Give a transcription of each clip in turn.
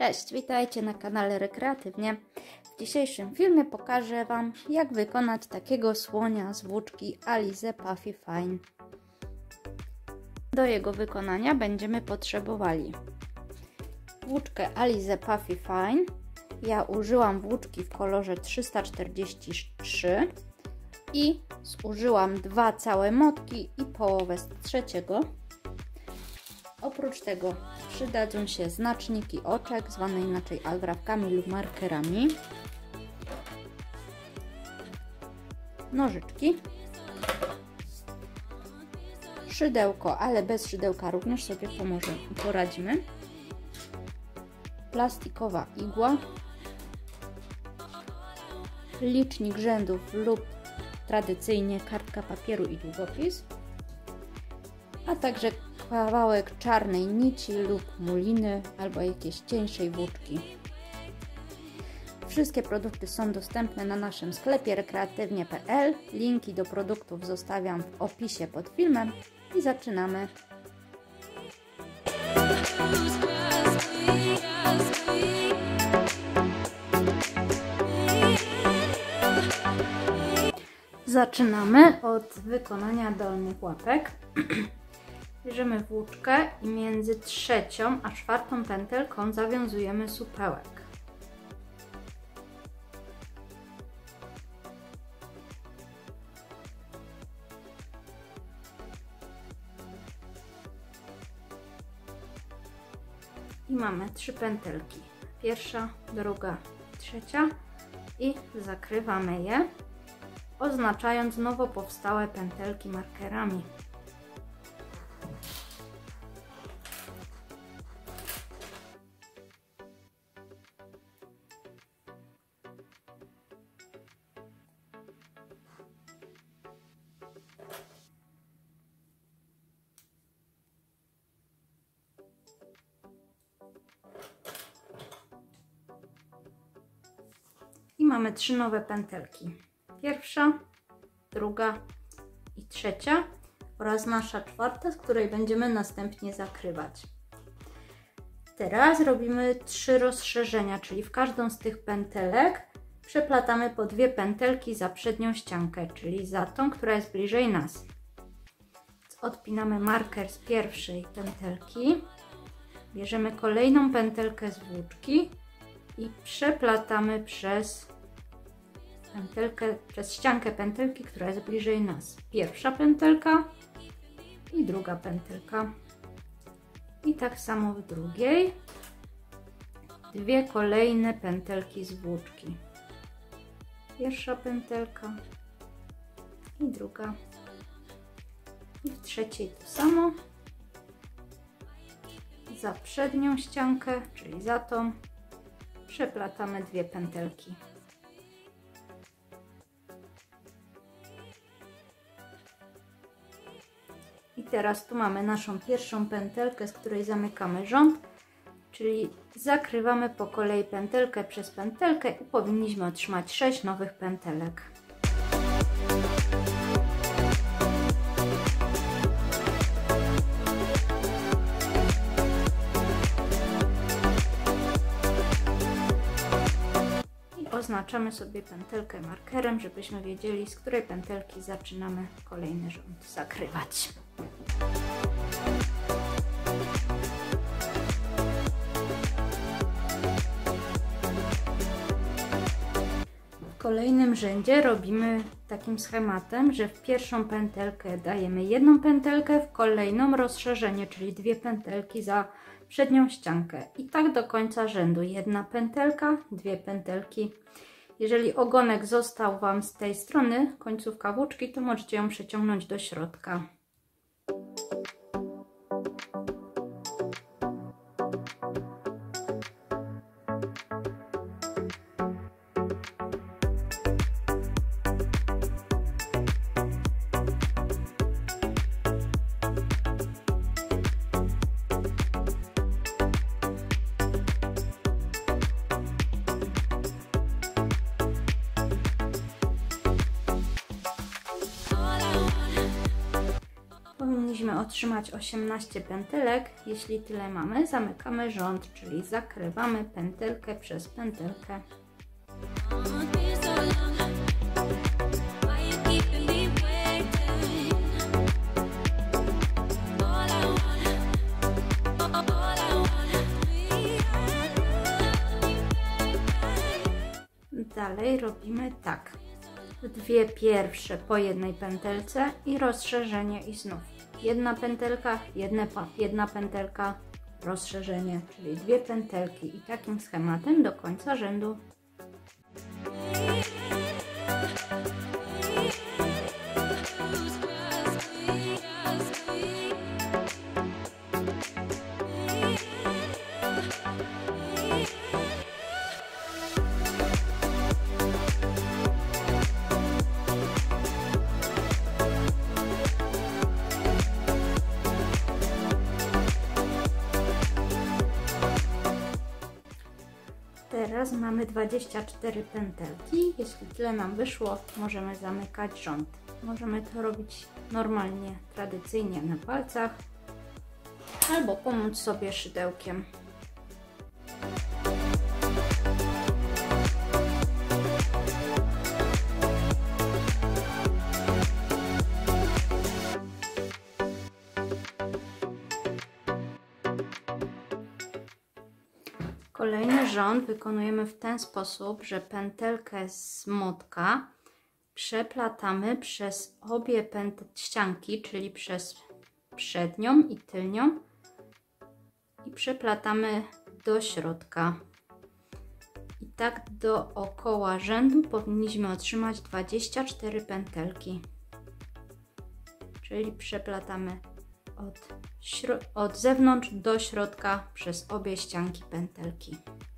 Cześć, witajcie na kanale Rekreatywnie. W dzisiejszym filmie pokażę Wam, jak wykonać takiego słonia z włóczki Alize Puffy Fine. Do jego wykonania będziemy potrzebowali włóczkę Alize Puffy Fine. Ja użyłam włóczki w kolorze 343 i zużyłam 2 całe motki i połowę z trzeciego. Oprócz tego przydadzą się znaczniki oczek, zwane inaczej agrafkami lub markerami, nożyczki, szydełko, ale bez szydełka również sobie poradzimy, plastikowa igła, licznik rzędów lub tradycyjnie kartka papieru i długopis, a także kawałek czarnej nici lub muliny albo jakiejś cieńszej włóczki. Wszystkie produkty są dostępne na naszym sklepie rekreatywnie.pl. Linki do produktów zostawiam w opisie pod filmem i zaczynamy. Zaczynamy od wykonania dolnych łapek. Bierzemy włóczkę i między trzecią a czwartą pętelką zawiązujemy supełek. I mamy 3 pętelki. Pierwsza, druga, trzecia i zakrywamy je, oznaczając nowo powstałe pętelki markerami. I mamy 3 nowe pętelki. Pierwsza, druga i trzecia oraz nasza czwarta, z której będziemy następnie zakrywać. Teraz robimy 3 rozszerzenia, czyli w każdą z tych pętelek przeplatamy po 2 pętelki za przednią ściankę, czyli za tą, która jest bliżej nas. Odpinamy marker z pierwszej pętelki, bierzemy kolejną pętelkę z włóczki i przeplatamy przez ściankę pętelki, która jest bliżej nas. Pierwsza pętelka i druga pętelka. I tak samo w drugiej. 2 kolejne pętelki z włóczki. Pierwsza pętelka i druga. I w trzeciej to samo. Za przednią ściankę, czyli za tą, przeplatamy 2 pętelki. I teraz tu mamy naszą pierwszą pętelkę, z której zamykamy rząd, czyli zakrywamy po kolei pętelkę przez pętelkę i powinniśmy otrzymać 6 nowych pętelek. Oznaczamy sobie pętelkę markerem, żebyśmy wiedzieli, z której pętelki zaczynamy kolejny rząd zakrywać. W kolejnym rzędzie robimy takim schematem, że w pierwszą pętelkę dajemy 1 pętelkę, w kolejną rozszerzenie, czyli 2 pętelki za przednią ściankę i tak do końca rzędu. 1 pętelka, 2 pętelki. Jeżeli ogonek został Wam z tej strony, końcówka włóczki, to możecie ją przeciągnąć do środka. powinniśmy otrzymać 18 pętelek. Jeśli tyle mamy, zamykamy rząd, czyli zakrywamy pętelkę przez pętelkę. Dalej robimy tak. Dwie pierwsze po jednej pętelce i rozszerzenie i znów jedna pętelka, jedna pętelka, rozszerzenie, czyli dwie pętelki i takim schematem do końca rzędu. Teraz mamy 24 pętelki. Jeśli tyle nam wyszło, możemy zamykać rząd. Możemy to robić normalnie, tradycyjnie na palcach albo pomóc sobie szydełkiem. Kolejny rząd wykonujemy w ten sposób, że pętelkę z motka przeplatamy przez obie ścianki, czyli przez przednią i tylnią i przeplatamy do środka. I tak dookoła rzędu powinniśmy otrzymać 24 pętelki. Czyli przeplatamy od zewnątrz do środka przez obie ścianki pętelki.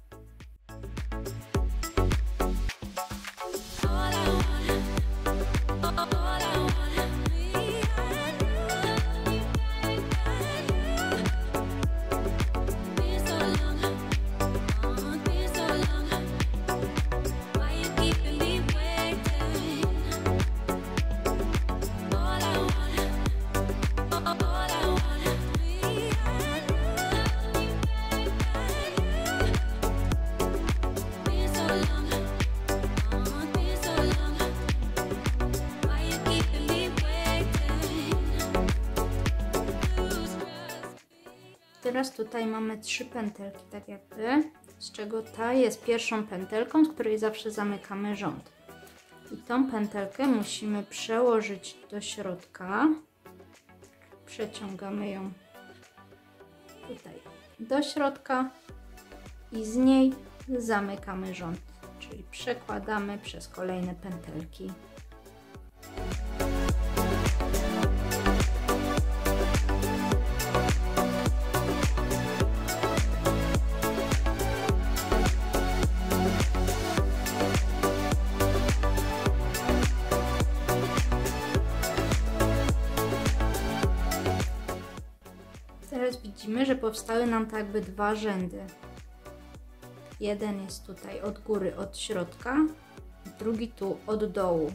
Teraz tutaj mamy 3 pętelki, tak jakby, z czego ta jest pierwszą pętelką, z której zawsze zamykamy rząd. I tą pętelkę musimy przełożyć do środka. Przeciągamy ją tutaj do środka i z niej zamykamy rząd, czyli przekładamy przez kolejne pętelki. Teraz widzimy, że powstały nam tak jakby dwa rzędy. Jeden jest tutaj od góry, od środka, drugi tu od dołu.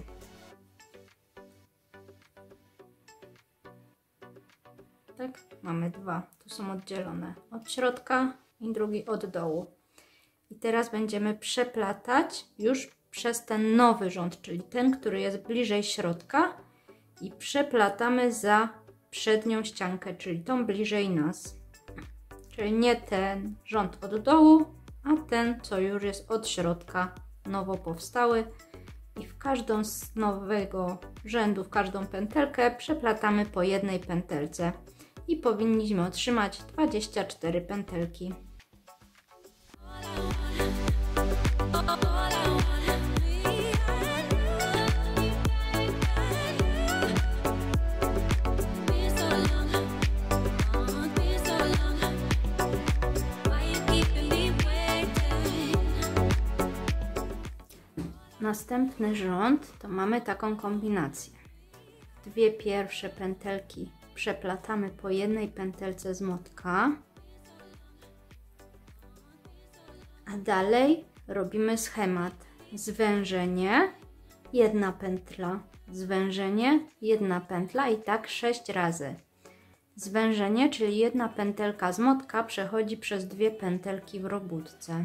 Tak, mamy dwa, tu są oddzielone od środka i drugi od dołu. I teraz będziemy przeplatać już przez ten nowy rząd, czyli ten, który jest bliżej środka, i przeplatamy za przednią ściankę, czyli tą bliżej nas. Czyli nie ten rząd od dołu, a ten, co już jest od środka, nowo powstały. I w każdą z nowego rzędu, w każdą pętelkę przeplatamy po jednej pętelce. I powinniśmy otrzymać 24 pętelki. Następny rząd to mamy taką kombinację. Dwie pierwsze pętelki przeplatamy po jednej pętelce z motka, a dalej robimy schemat zwężenie, jedna pętla, zwężenie, jedna pętla i tak 6 razy. zwężenie, czyli jedna pętelka z motka przechodzi przez dwie pętelki w robótce.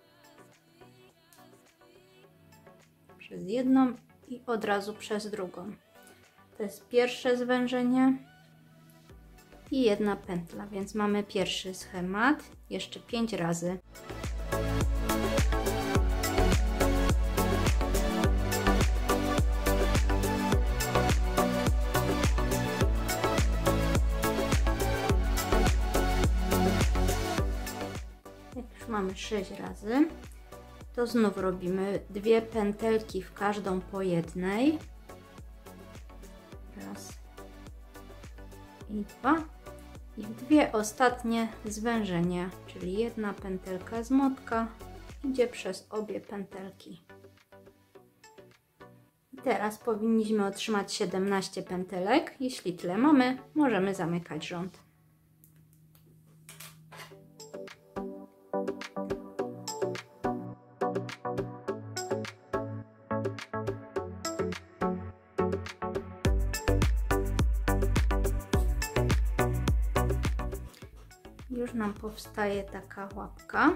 Przez jedną i od razu przez drugą. To jest pierwsze zwężenie i jedna pętla, więc mamy pierwszy schemat jeszcze 5 razy. Jak już mamy 6 razy, to znów robimy dwie pętelki w każdą po jednej. Raz i dwa. I dwie ostatnie zwężenia, czyli jedna pętelka z motka idzie przez obie pętelki. I teraz powinniśmy otrzymać 17 pętelek. Jeśli tyle mamy, możemy zamykać rząd. Już nam powstaje taka łapka.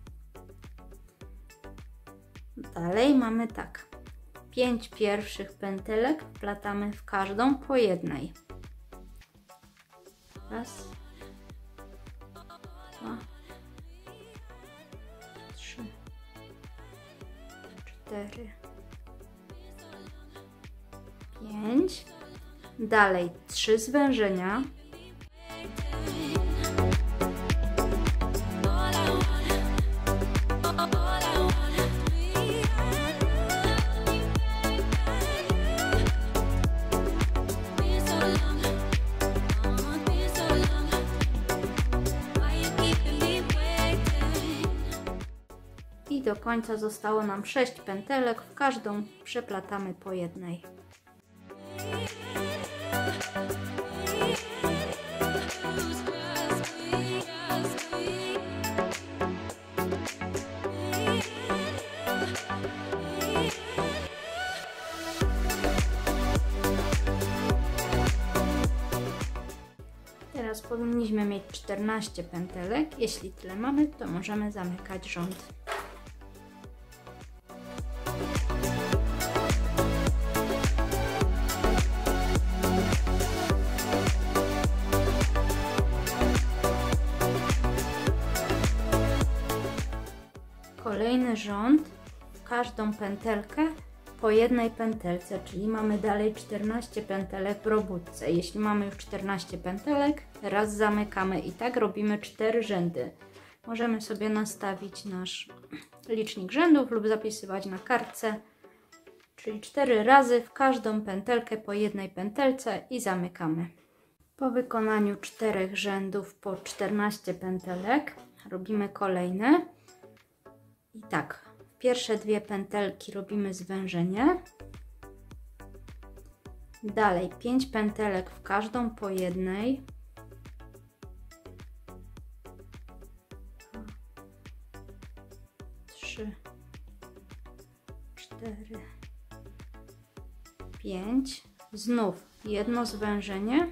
Dalej mamy tak. 5 pierwszych pętelek wplatamy w każdą po jednej. Raz, 2, 3, 4, 5. Dalej 3 zwężenia. I do końca zostało nam 6 pętelek, w każdą przeplatamy po jednej. Teraz powinniśmy mieć 14 pętelek. Jeśli tyle mamy, to możemy zamykać rząd. Kolejny rząd, w każdą pętelkę po jednej pętelce, czyli mamy dalej 14 pętelek w robótce. Jeśli mamy już 14 pętelek, raz zamykamy i tak robimy 4 rzędy. Możemy sobie nastawić nasz licznik rzędów lub zapisywać na kartce, czyli 4 razy w każdą pętelkę po jednej pętelce i zamykamy. Po wykonaniu 4 rzędów po 14 pętelek robimy kolejne. I tak, w pierwsze dwie pętelki robimy zwężenie. Dalej 5 pętelek w każdą po jednej. 3, 4, 5. Znów jedno zwężenie.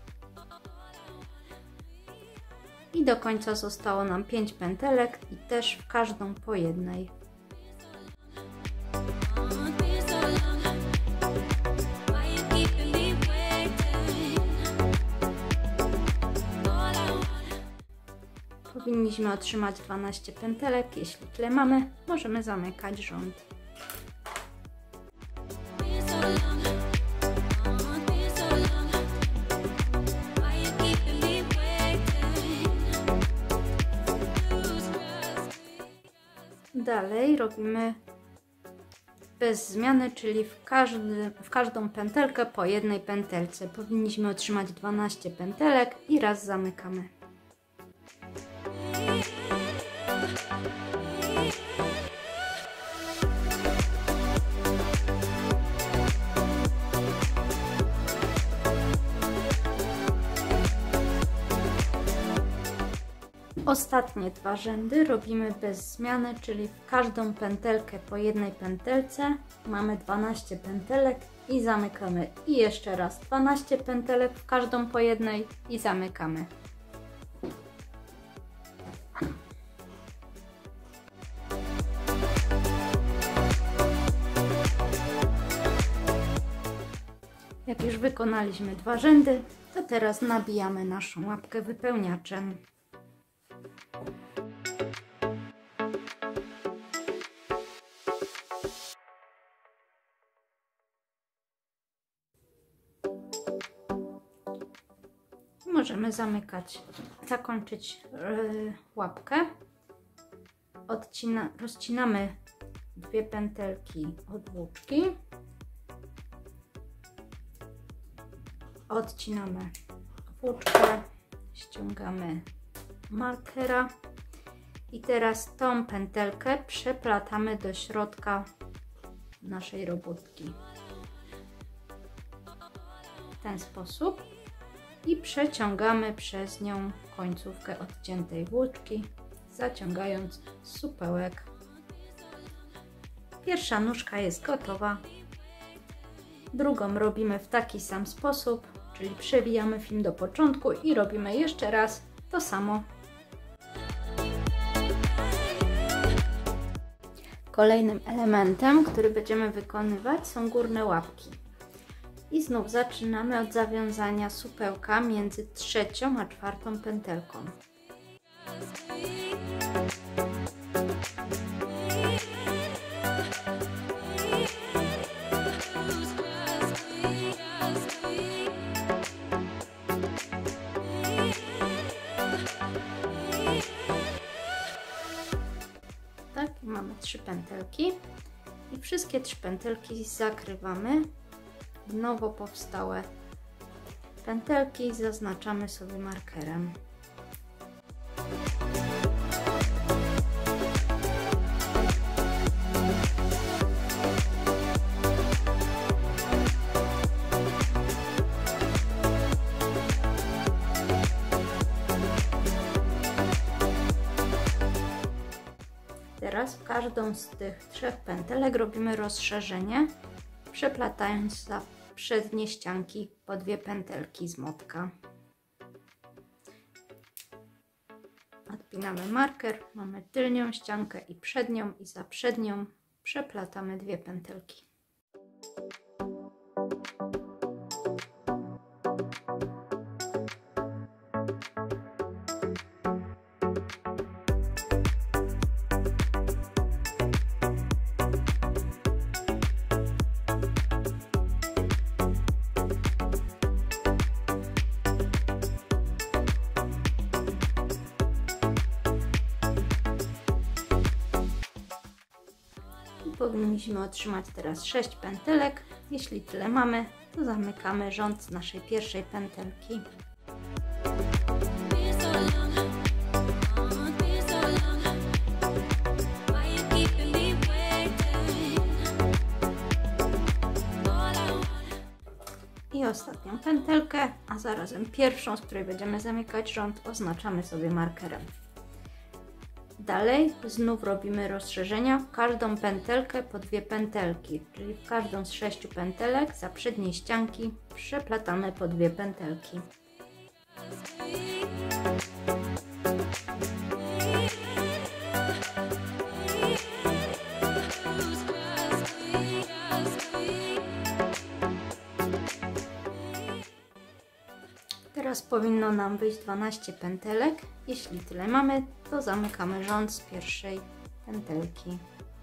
I do końca zostało nam 5 pętelek i też w każdą po jednej. Powinniśmy otrzymać 12 pętelek. Jeśli tyle mamy, możemy zamykać rząd. Dalej robimy bez zmiany, czyli w każdą pętelkę po jednej pętelce. Powinniśmy otrzymać 12 pętelek i raz zamykamy. Ostatnie 2 rzędy robimy bez zmiany, czyli w każdą pętelkę po jednej pętelce. Mamy 12 pętelek i zamykamy. I jeszcze raz 12 pętelek w każdą po jednej i zamykamy. Jak już wykonaliśmy 2 rzędy, to teraz nabijamy naszą łapkę wypełniaczem. Możemy zakończyć łapkę. Rozcinamy 2 pętelki od włóczki. Odcinamy włóczkę, ściągamy markera i teraz tą pętelkę przeplatamy do środka naszej robótki w ten sposób i przeciągamy przez nią końcówkę odciętej włóczki, zaciągając supełek. Pierwsza nóżka jest gotowa. Drugą robimy w taki sam sposób, czyli przewijamy film do początku i robimy jeszcze raz to samo. Kolejnym elementem, który będziemy wykonywać, są górne łapki. I znów zaczynamy od zawiązania supełka między 3. a 4. pętelką. Tak, mamy 3 pętelki i wszystkie 3 pętelki zakrywamy w nowo powstałe pętelki i zaznaczamy sobie markerem. Teraz w każdą z tych 3 pętelek robimy rozszerzenie, przeplatając za przednie ścianki po 2 pętelki z motka. Odpinamy marker, mamy tylnią ściankę i przednią, i za przednią przeplatamy 2 pętelki. Powinniśmy otrzymać teraz 6 pętelek. Jeśli tyle mamy, to zamykamy rząd z naszej pierwszej pętelki. I ostatnią pętelkę, a zarazem pierwszą, z której będziemy zamykać rząd, oznaczamy sobie markerem. Dalej znów robimy rozszerzenia w każdą pętelkę po 2 pętelki, czyli w każdą z 6 pętelek za przednie ścianki przeplatamy po 2 pętelki. Teraz powinno nam wyjść 12 pętelek. Jeśli tyle mamy, to zamykamy rząd z pierwszej pętelki.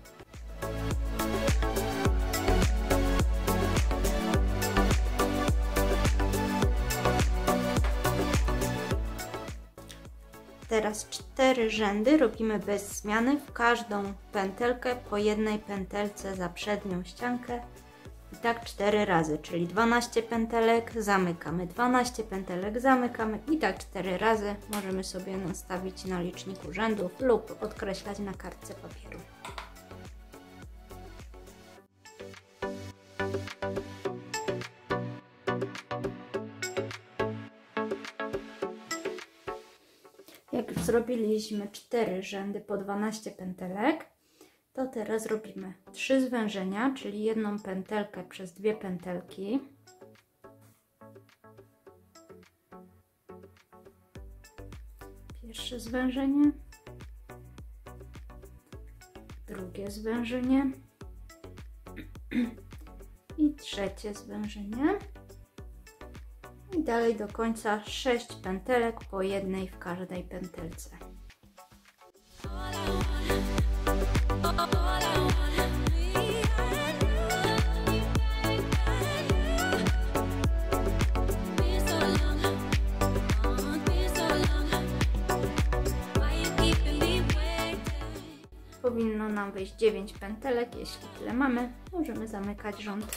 Teraz 4 rzędy robimy bez zmiany, w każdą pętelkę po jednej pętelce za przednią ściankę. I tak 4 razy, czyli 12 pętelek, zamykamy, 12 pętelek, zamykamy i tak 4 razy możemy sobie nastawić na liczniku rzędów lub odkreślać na kartce papieru. Jak już zrobiliśmy 4 rzędy po 12 pętelek, to teraz robimy 3 zwężenia, czyli jedną pętelkę przez 2 pętelki. Pierwsze zwężenie, drugie zwężenie i trzecie zwężenie. I dalej do końca 6 pętelek po jednej w każdej pętelce. Powinno nam wyjść 9 pętelek, jeśli tyle mamy, możemy zamykać rząd.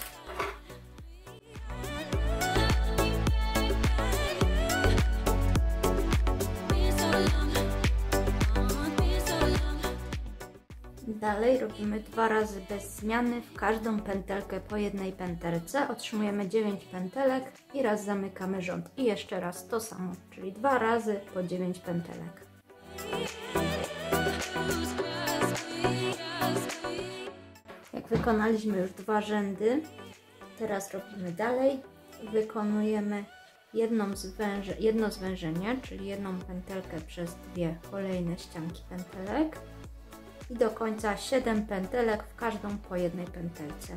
Dalej robimy 2 razy bez zmiany w każdą pętelkę po jednej pętelce. Otrzymujemy 9 pętelek i raz zamykamy rząd. I jeszcze raz to samo, czyli 2 razy po 9 pętelek. Jak wykonaliśmy już 2 rzędy, teraz robimy dalej. Wykonujemy jedno zwężenie, czyli jedną pętelkę przez 2 kolejne ścianki pętelek. I do końca 7 pętelek w każdą po jednej pętelce.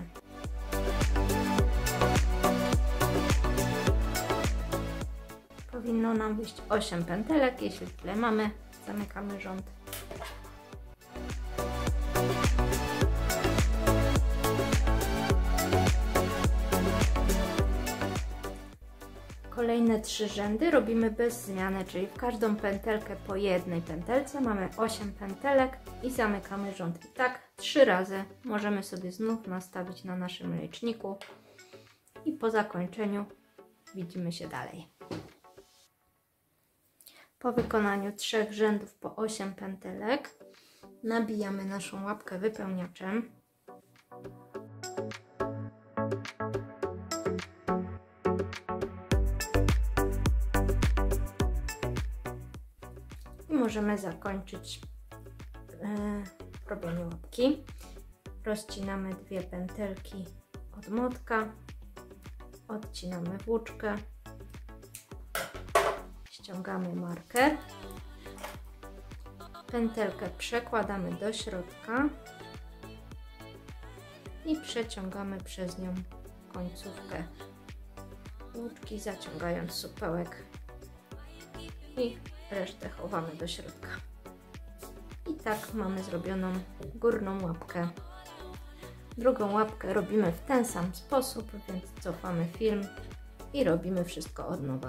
Powinno nam wyjść 8 pętelek, jeśli tyle mamy, zamykamy rząd. Kolejne 3 rzędy robimy bez zmiany, czyli w każdą pętelkę po jednej pętelce mamy 8 pętelek i zamykamy rząd. I tak 3 razy możemy sobie znów nastawić na naszym liczniku i po zakończeniu widzimy się dalej. Po wykonaniu 3 rzędów po 8 pętelek nabijamy naszą łapkę wypełniaczem. Możemy zakończyć robienie łapki. Rozcinamy 2 pętelki od młotka, odcinamy włóczkę, ściągamy marker, pętelkę przekładamy do środka i przeciągamy przez nią końcówkę włóczki, zaciągając supełek i resztę chowamy do środka. I tak mamy zrobioną górną łapkę. Drugą łapkę robimy w ten sam sposób, więc cofamy film i robimy wszystko od nowa.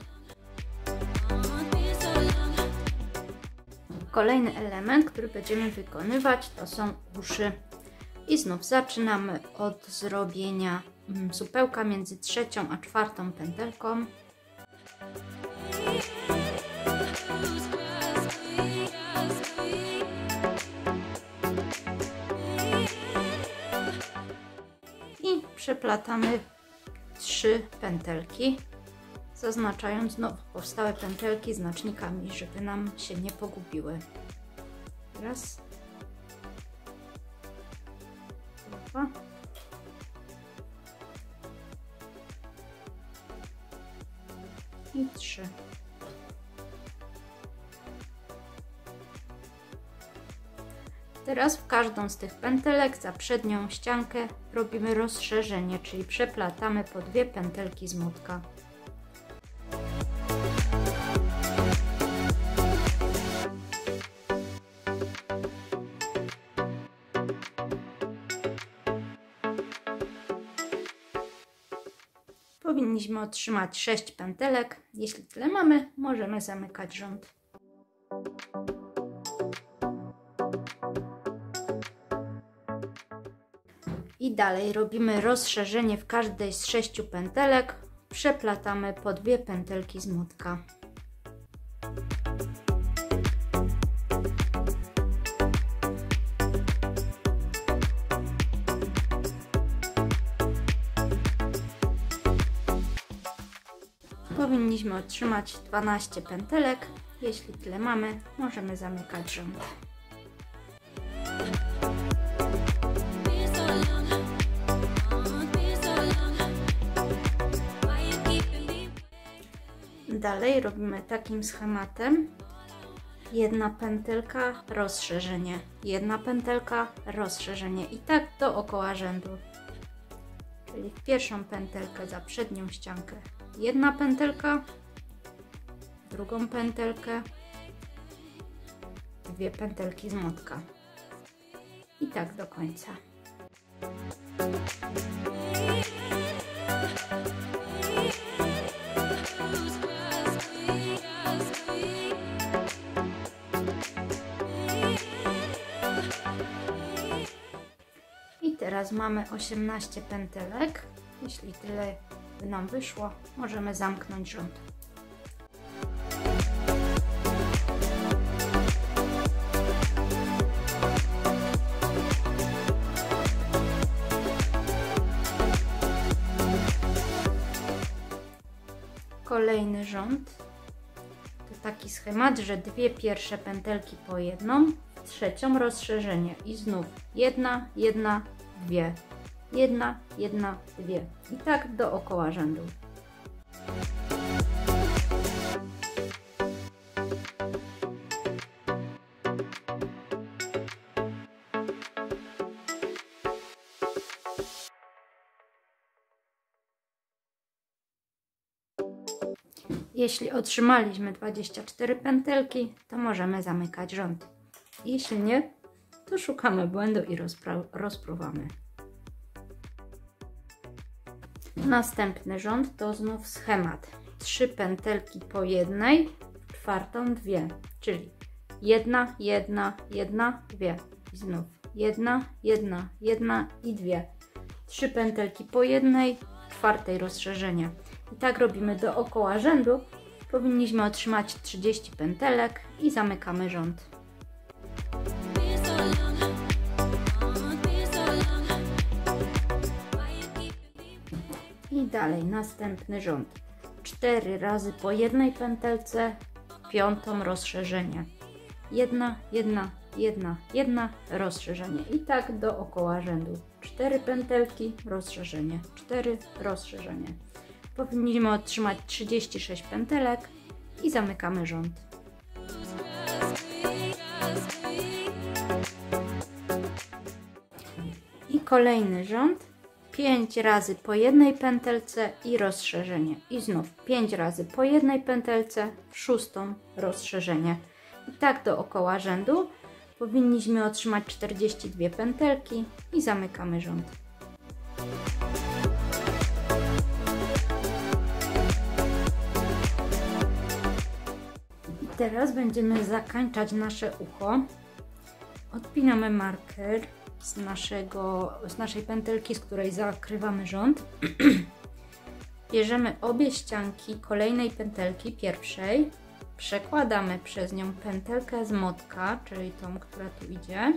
Kolejny element, który będziemy wykonywać, to są uszy. I znów zaczynamy od zrobienia supełka między 3. a 4. pętelką. I przeplatamy 3 pętelki, zaznaczając nowo powstałe pętelki znacznikami, żeby nam się nie pogubiły. Raz, 2 i 3. Teraz w każdą z tych pętelek za przednią ściankę robimy rozszerzenie, czyli przeplatamy po 2 pętelki z młotka. Powinniśmy otrzymać 6 pętelek. Jeśli tyle mamy, możemy zamykać rząd. I dalej robimy rozszerzenie w każdej z 6 pętelek. Przeplatamy po 2 pętelki z młotka. Powinniśmy otrzymać 12 pętelek Jeśli tyle mamy, możemy zamykać rząd. Dalej robimy takim schematem: jedna pętelka, rozszerzenie, jedna pętelka, rozszerzenie i tak dookoła rzędu. Czyli w pierwszą pętelkę za przednią ściankę jedna pętelka, w drugą pętelkę, dwie pętelki z młotka i tak do końca. I teraz mamy 18 pętelek. Jeśli tyle by nam wyszło, możemy zamknąć rząd. Kolejny rząd to taki schemat, że dwie pierwsze pętelki po jedną, trzecią rozszerzenie i znów jedna, jedna, dwie, jedna, jedna, dwie i tak dookoła rzędu. Jeśli otrzymaliśmy 24 pętelki, to możemy zamykać rząd. Jeśli nie, to szukamy błędu i rozpruwamy. Następny rząd to znów schemat. 3 pętelki po jednej, w czwartą dwie, czyli jedna, jedna, jedna, dwie. I znów jedna, jedna, jedna i dwie. 3 pętelki po jednej, w czwartej rozszerzenie. I tak robimy dookoła rzędu. Powinniśmy otrzymać 30 pętelek i zamykamy rząd. I dalej następny rząd. 4 razy po jednej pętelce, piątą rozszerzenie. Jedna, jedna, jedna, jedna, rozszerzenie. I tak dookoła rzędu. 4 pętelki, rozszerzenie, 4, rozszerzenie. Powinniśmy otrzymać 36 pętelek i zamykamy rząd. I kolejny rząd. 5 razy po jednej pętelce i rozszerzenie. I znów 5 razy po jednej pętelce, w szóstą rozszerzenie. I tak dookoła rzędu. Powinniśmy otrzymać 42 pętelki i zamykamy rząd. Teraz będziemy zakończać nasze ucho. Odpinamy marker z naszej pętelki, z której zakrywamy rząd. Bierzemy obie ścianki kolejnej pętelki, pierwszej. Przekładamy przez nią pętelkę z młotka, czyli tą, która tu idzie.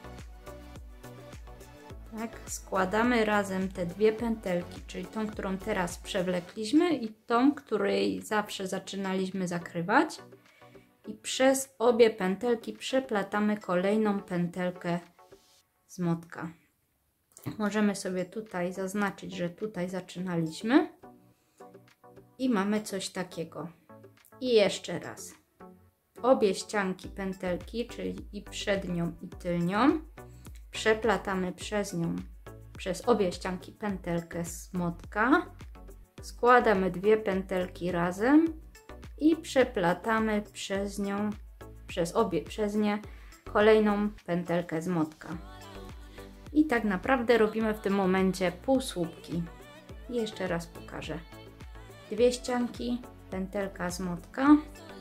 Tak, składamy razem te dwie pętelki, czyli tą, którą teraz przewlekliśmy i tą, której zawsze zaczynaliśmy zakrywać. I przez obie pętelki przeplatamy kolejną pętelkę z młotka. Możemy sobie tutaj zaznaczyć, że tutaj zaczynaliśmy i mamy coś takiego. I jeszcze raz. Obie ścianki pętelki, czyli i przednią i tylnią, przeplatamy przez obie ścianki pętelkę z młotka, składamy dwie pętelki razem i przeplatamy przez nie kolejną pętelkę z młotka. I tak naprawdę robimy w tym momencie półsłupki. Jeszcze raz pokażę. Dwie ścianki, pętelka z młotka,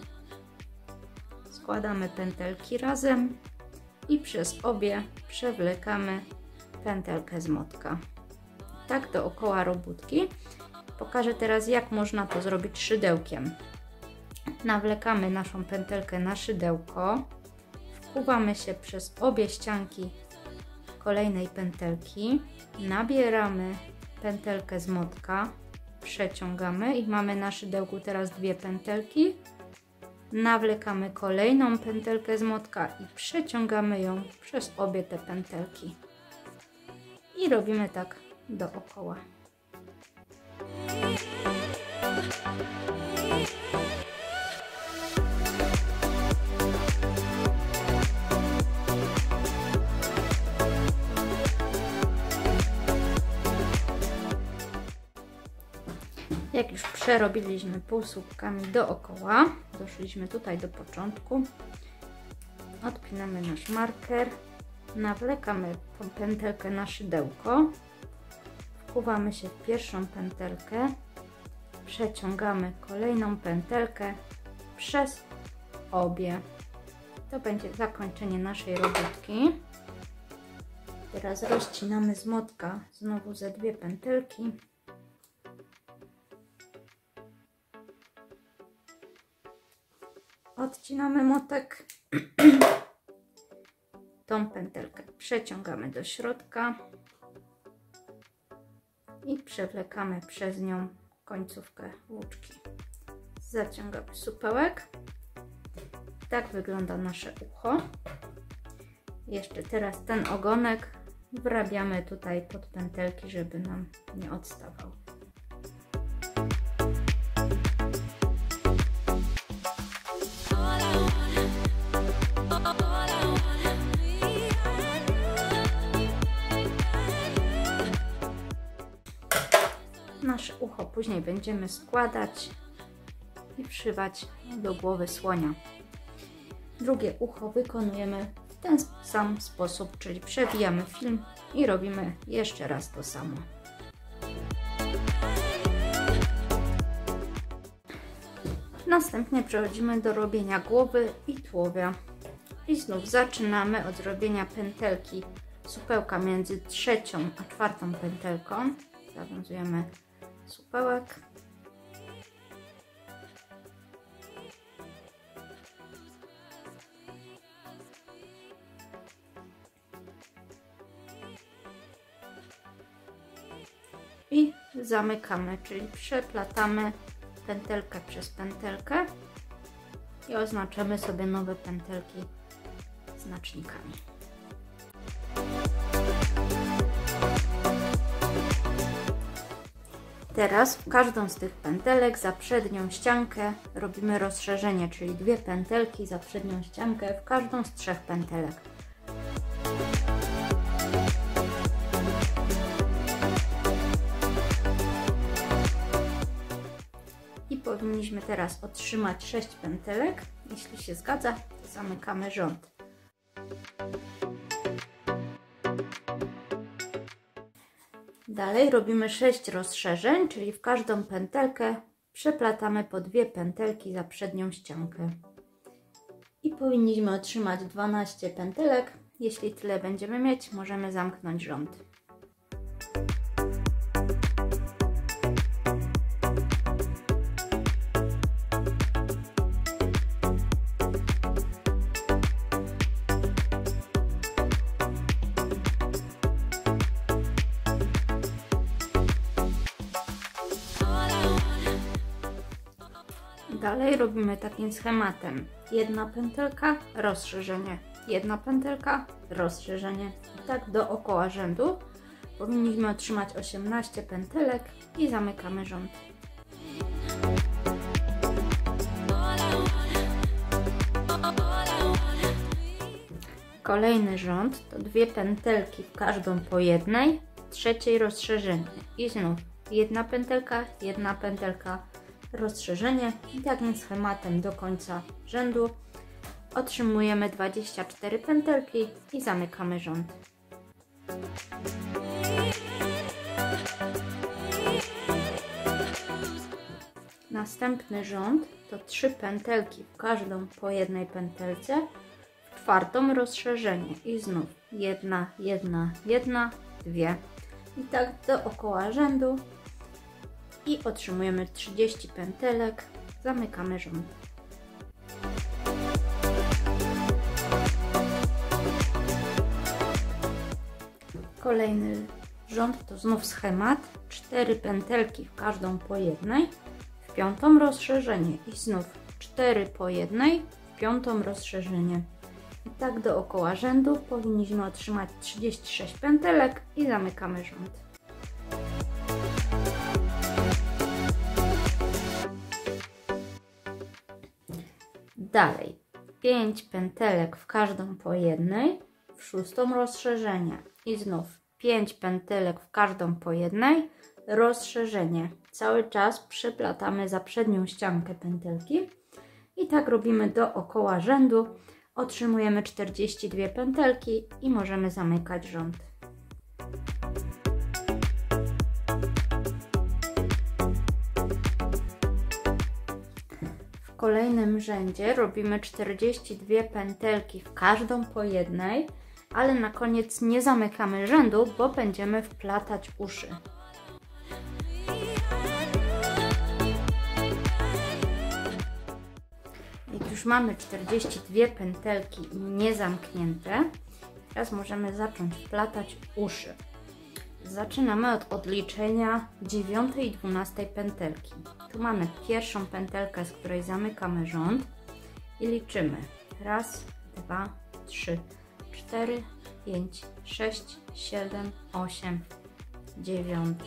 składamy pętelki razem i przez obie przewlekamy pętelkę z młotka. Tak dookoła robótki. Pokażę teraz, jak można to zrobić szydełkiem. Nawlekamy naszą pętelkę na szydełko, wkuwamy się przez obie ścianki kolejnej pętelki, nabieramy pętelkę z młotka, przeciągamy i mamy na szydełku teraz dwie pętelki nawlekamy kolejną pętelkę z motka i przeciągamy ją przez obie te pętelki. I robimy tak dookoła. Jak już przerobiliśmy półsłupkami dookoła, doszliśmy tutaj do początku, odpinamy nasz marker, nawlekamy tą pętelkę na szydełko, wkuwamy się w pierwszą pętelkę, przeciągamy kolejną pętelkę przez obie. To będzie zakończenie naszej robótki. Teraz rozcinamy z motka znowu ze 2 pętelki. Odcinamy motek, tą pętelkę przeciągamy do środka i przewlekamy przez nią końcówkę łuczki. Zaciągamy supełek. Tak wygląda nasze ucho. Jeszcze teraz ten ogonek wrabiamy tutaj pod pętelki, żeby nam nie odstawał. Nasze ucho później będziemy składać i wszywać do głowy słonia. Drugie ucho wykonujemy w ten sam sposób, czyli przewijamy film i robimy jeszcze raz to samo. Następnie przechodzimy do robienia głowy i tułowia. I znów zaczynamy od robienia pętelki supełka między 3. a 4. pętelką. Zawiązujemy supełek. I zamykamy, czyli przeplatamy pętelkę przez pętelkę i oznaczamy sobie nowe pętelki znacznikami. Teraz w każdą z tych pętelek za przednią ściankę robimy rozszerzenie, czyli 2 pętelki za przednią ściankę w każdą z 3 pętelek. I powinniśmy teraz otrzymać 6 pętelek. Jeśli się zgadza, to zamykamy rząd. Dalej robimy 6 rozszerzeń, czyli w każdą pętelkę przeplatamy po 2 pętelki za przednią ściankę. I powinniśmy otrzymać 12 pętelek. Jeśli tyle będziemy mieć, możemy zamknąć rząd. Dalej robimy takim schematem: 1 pętelka, rozszerzenie, 1 pętelka, rozszerzenie. I tak dookoła rzędu. Powinniśmy otrzymać 18 pętelek i zamykamy rząd. Kolejny rząd to 2 pętelki w każdą po jednej, 3 rozszerzenie i znów 1 pętelka, 1 pętelka, rozszerzenie i takim schematem do końca rzędu. Otrzymujemy 24 pętelki i zamykamy rząd. Następny rząd to 3 pętelki w każdą po jednej pętelce, w 4 rozszerzenie i znów 1, 1, 1, 2 i tak dookoła rzędu i otrzymujemy 30 pętelek, zamykamy rząd. Kolejny rząd to znów schemat, 4 pętelki w każdą po jednej, w 5 rozszerzenie i znów 4 po jednej w piątą rozszerzenie. I tak dookoła rzędu powinniśmy otrzymać 36 pętelek i zamykamy rząd. Dalej 5 pętelek w każdą po jednej w szóstą rozszerzenie i znów 5 pętelek w każdą po jednej, rozszerzenie. Cały czas przeplatamy za przednią ściankę pętelki i tak robimy dookoła rzędu. Otrzymujemy 42 pętelki i możemy zamykać rząd. W kolejnym rzędzie robimy 42 pętelki w każdą po jednej, ale na koniec nie zamykamy rzędu, bo będziemy wplatać uszy. Jak już mamy 42 pętelki niezamknięte, teraz możemy zacząć wplatać uszy. Zaczynamy od odliczenia 9 i 12 pętelki. Tu mamy pierwszą pętelkę, z której zamykamy rząd i liczymy. 1, 2, 3, 4, 5, 6, 7, 8, 9,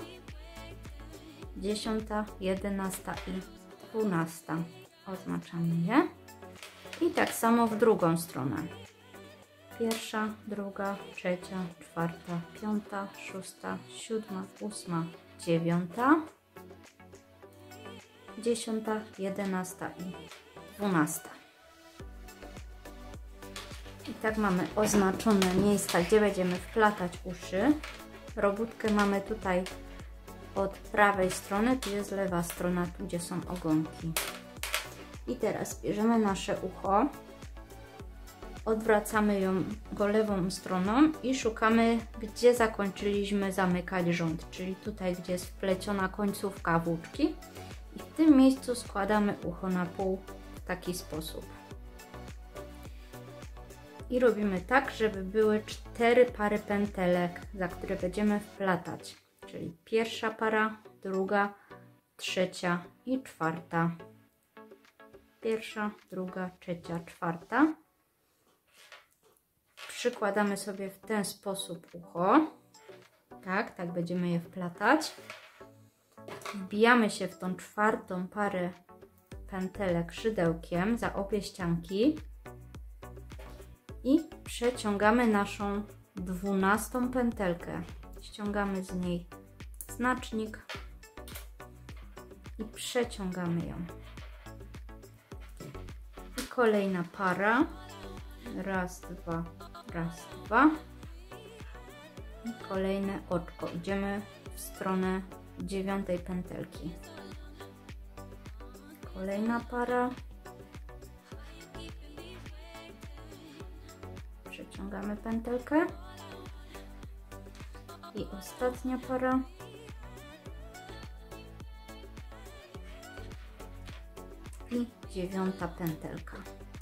10, 11 i 12. Oznaczamy je. I tak samo w drugą stronę. 1, 2, 3, 4, 5, 6, 7, 8, 9, 10, 11 i 12. I tak mamy oznaczone miejsca, gdzie będziemy wplatać uszy. Robótkę mamy tutaj od prawej strony, tu jest lewa strona, tu gdzie są ogonki. I teraz bierzemy nasze ucho, odwracamy go lewą stroną i szukamy, gdzie zakończyliśmy zamykać rząd, czyli tutaj, gdzie jest wpleciona końcówka włóczki. I w tym miejscu składamy ucho na pół w taki sposób. I robimy tak, żeby były 4 pary pętelek, za które będziemy wplatać, czyli pierwsza para, druga, trzecia i czwarta. Pierwsza, druga, trzecia, czwarta. Przykładamy sobie w ten sposób ucho. Tak będziemy je wplatać. Wbijamy się w tą czwartą parę pętelek szydełkiem za obie ścianki i przeciągamy naszą 12 pętelkę. Ściągamy z niej znacznik i przeciągamy ją. I kolejna para. Raz, dwa, raz, dwa. I kolejne oczko. Idziemy w stronę 9 pętelki. Kolejna para. Przeciągamy pętelkę. I ostatnia para. I 9 pętelka.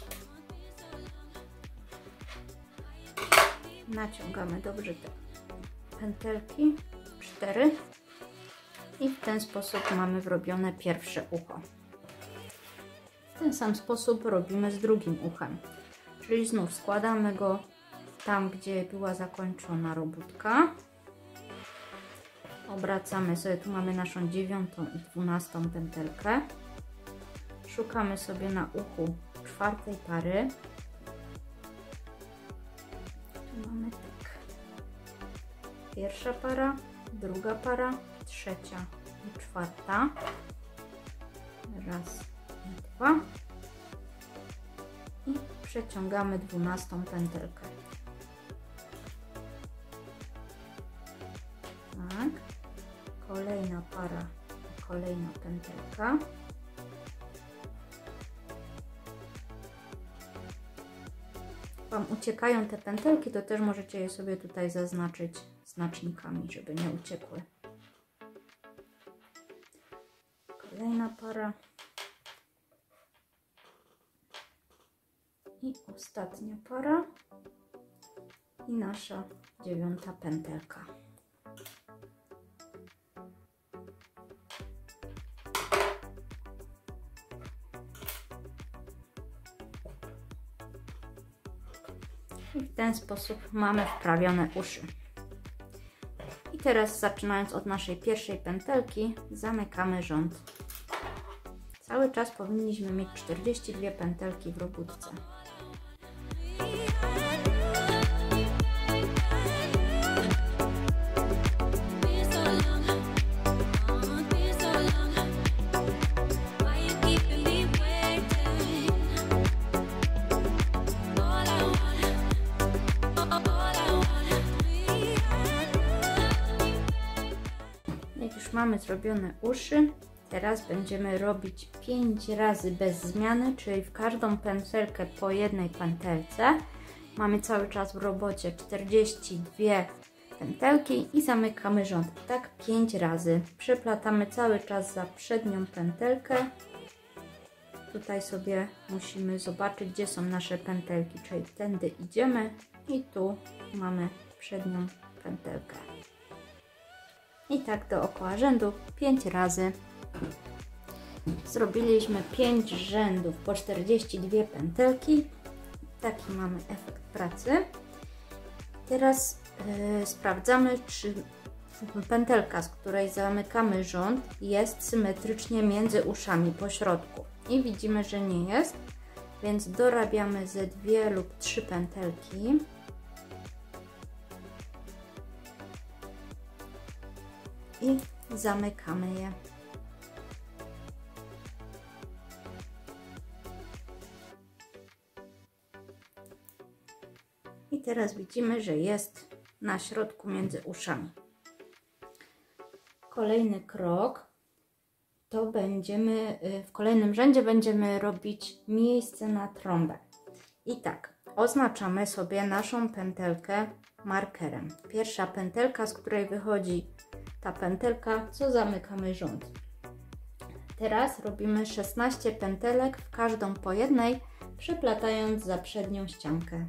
Naciągamy dobrze te pętelki, 4 i w ten sposób mamy zrobione pierwsze ucho. W ten sam sposób robimy z drugim uchem, czyli znów składamy go tam, gdzie była zakończona robótka. Obracamy sobie, tu mamy naszą 9 i 12 pętelkę. Szukamy sobie na uchu 4 pary. Tu mamy tak. Pierwsza para, druga para, trzecia i czwarta. Raz i dwa. I przeciągamy 12 pętelkę. Tak. Kolejna para, kolejna pętelka. Wam uciekają te pętelki, to też możecie je sobie tutaj zaznaczyć znacznikami, żeby nie uciekły. Kolejna para. I ostatnia para. I nasza 9 pętelka. w ten sposób mamy wprawione uszy. I teraz, zaczynając od naszej pierwszej pętelki, zamykamy rząd. Cały czas powinniśmy mieć 42 pętelki w robótce. Jak już mamy zrobione uszy, teraz będziemy robić 5 razy bez zmiany, czyli w każdą pętelkę po jednej pętelce. Mamy cały czas w robocie 42 pętelki i zamykamy rząd. Tak 5 razy. Przeplatamy cały czas za przednią pętelkę. Tutaj sobie musimy zobaczyć, gdzie są nasze pętelki, czyli tędy idziemy i tu mamy przednią pętelkę. I tak dookoła rzędu 5 razy. Zrobiliśmy 5 rzędów po 42 pętelki. Taki mamy efekt pracy. Teraz sprawdzamy, czy pętelka, z której zamykamy rząd, jest symetrycznie między uszami po środku. I widzimy, że nie jest, więc dorabiamy ze 2 lub 3 pętelki. I zamykamy je. I teraz widzimy, że jest na środku między uszami. Kolejny krok to w kolejnym rzędzie będziemy robić miejsce na trąbę. I tak, oznaczamy sobie naszą pętelkę markerem. Pierwsza pętelka, z której wychodzi ta pętelka, co zamykamy rząd. Teraz robimy 16 pętelek, w każdą po jednej, przeplatając za przednią ściankę.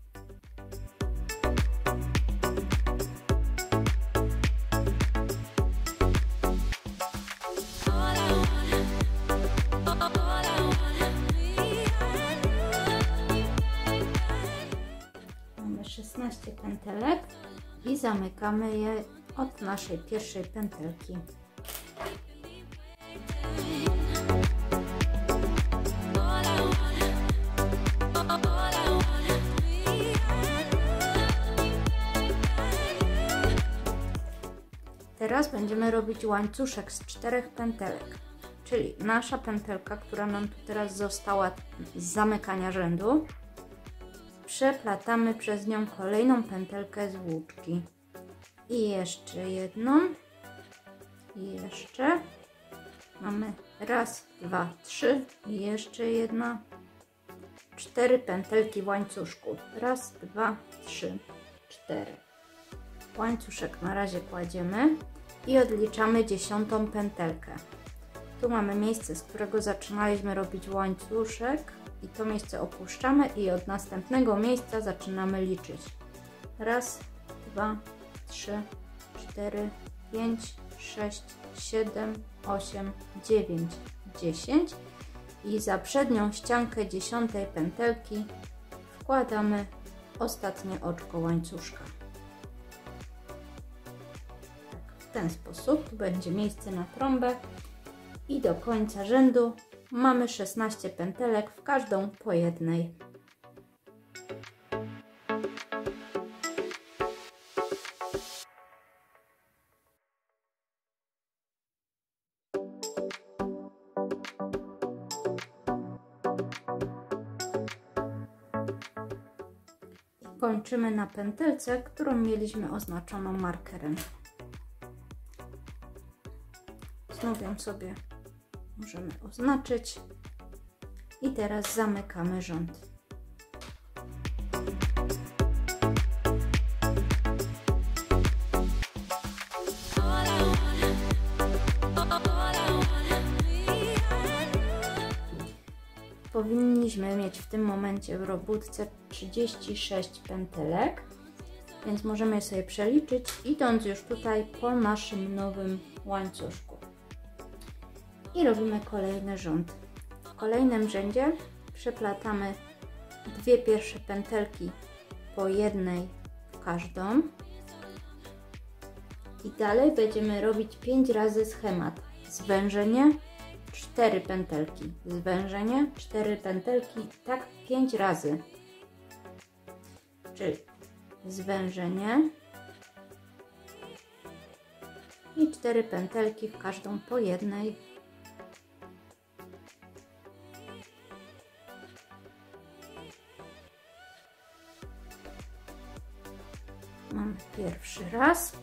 Mamy 16 pętelek i zamykamy je od naszej pierwszej pętelki. Teraz będziemy robić łańcuszek z 4 pętelek, czyli nasza pętelka, która nam tu teraz została z zamykania rzędu, przeplatamy przez nią kolejną pętelkę z włóczki. I jeszcze jedną. I jeszcze. Mamy raz, 2, 3. I jeszcze jedna. 4 pętelki w łańcuszku. Raz, 2, 3, 4. Łańcuszek na razie kładziemy i odliczamy 10. pętelkę. Tu mamy miejsce, z którego zaczynaliśmy robić łańcuszek i to miejsce opuszczamy i od następnego miejsca zaczynamy liczyć. Raz, 2, 3, 4, 5, 6, 7, 8, 9, 10 i za przednią ściankę 10. pętelki wkładamy ostatnie oczko łańcuszka. Tak, w ten sposób tu będzie miejsce na trąbę i do końca rzędu mamy 16 pętelek, w każdą po jednej. Kończymy na pętelce, którą mieliśmy oznaczoną markerem. Znów ją sobie możemy oznaczyć i teraz zamykamy rząd. Powinniśmy mieć w tym momencie w robótce 36 pętelek, więc możemy je sobie przeliczyć, idąc już tutaj po naszym nowym łańcuszku. I robimy kolejny rząd. W kolejnym rzędzie przeplatamy 2 pierwsze pętelki po jednej w każdą. I dalej będziemy robić 5 razy schemat. Zwężenie, 4 pętelki, zwężenie, 4 pętelki, tak 5 razy. Czyli zwężenie i 4 pętelki w każdą po jednej. Mam pierwszy raz.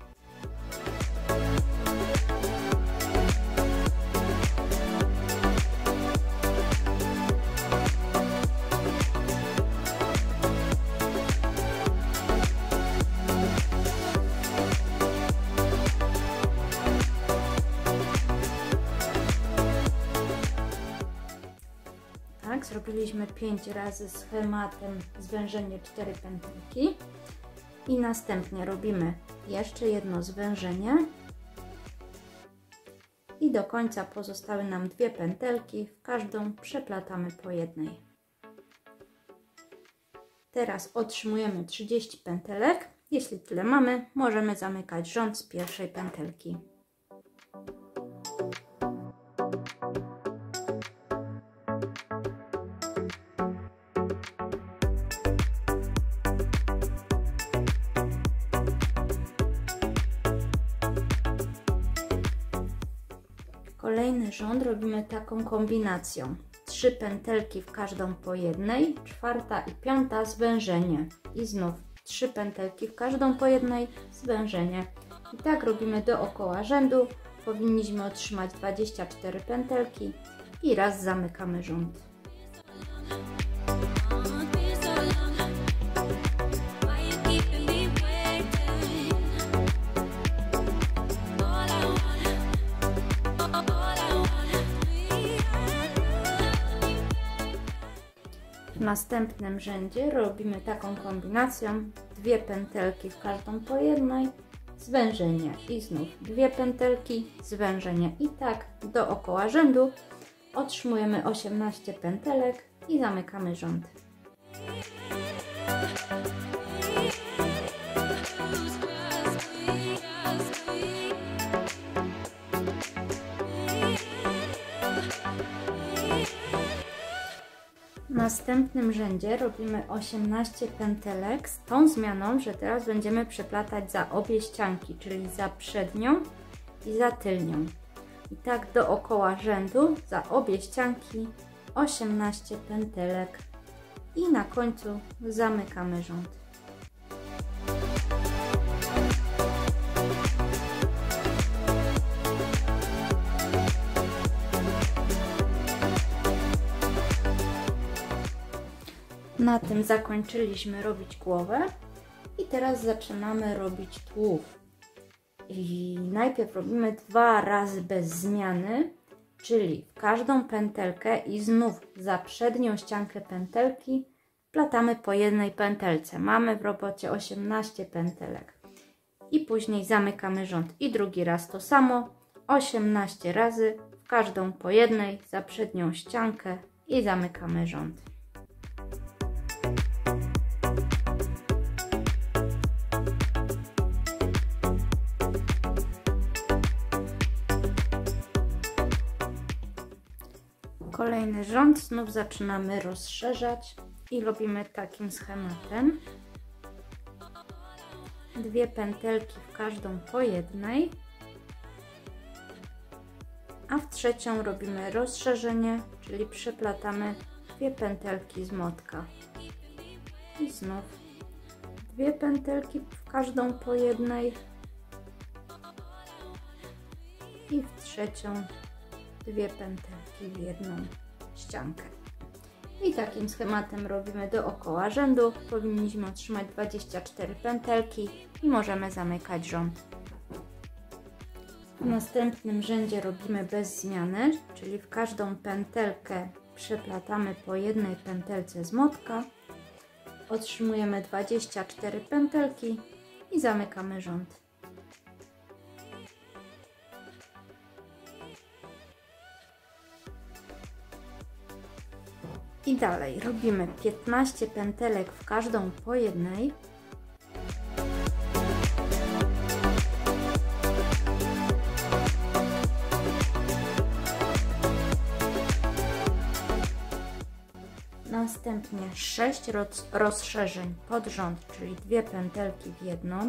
Tak, zrobiliśmy 5 razy schematem zwężenie 4 pętelki i następnie robimy jeszcze jedno zwężenie i do końca pozostały nam 2 pętelki, w każdą przeplatamy po jednej. Teraz otrzymujemy 30 pętelek. Jeśli tyle mamy, możemy zamykać rząd z pierwszej pętelki. Kolejny rząd robimy taką kombinacją. 3 pętelki w każdą po jednej, 4. i 5. zwężenie i znów 3 pętelki w każdą po jednej, zwężenie. I tak robimy dookoła rzędu. Powinniśmy otrzymać 24 pętelki i raz zamykamy rząd. W następnym rzędzie robimy taką kombinacją, 2 pętelki w każdą po jednej, zwężenie i znów 2 pętelki, zwężenie i tak dookoła rzędu otrzymujemy 18 pętelek i zamykamy rząd. W następnym rzędzie robimy 18 pętelek z tą zmianą, że teraz będziemy przeplatać za obie ścianki, czyli za przednią i za tylnią. I tak dookoła rzędu za obie ścianki 18 pętelek i na końcu zamykamy rząd. Na tym zakończyliśmy robić głowę i teraz zaczynamy robić tułów. I najpierw robimy 2 razy bez zmiany, czyli w każdą pętelkę i znów za przednią ściankę pętelki wplatamy po jednej pętelce. Mamy w robocie 18 pętelek. I później zamykamy rząd i drugi raz to samo, 18 razy w każdą po jednej za przednią ściankę i zamykamy rząd. Kolejny rząd znów zaczynamy rozszerzać i robimy takim schematem. 2 pętelki w każdą po jednej, a w trzecią robimy rozszerzenie, czyli przeplatamy 2 pętelki z motka. I znów 2 pętelki w każdą po jednej i w trzecią 2 pętelki w jedną ściankę. I takim schematem robimy dookoła rzędu. Powinniśmy otrzymać 24 pętelki i możemy zamykać rząd. W następnym rzędzie robimy bez zmiany, czyli w każdą pętelkę przeplatamy po jednej pętelce z motka. Otrzymujemy 24 pętelki i zamykamy rząd. I dalej robimy 15 pętelek w każdą po jednej. Następnie 6 rozszerzeń pod rząd, czyli 2 pętelki w jedną.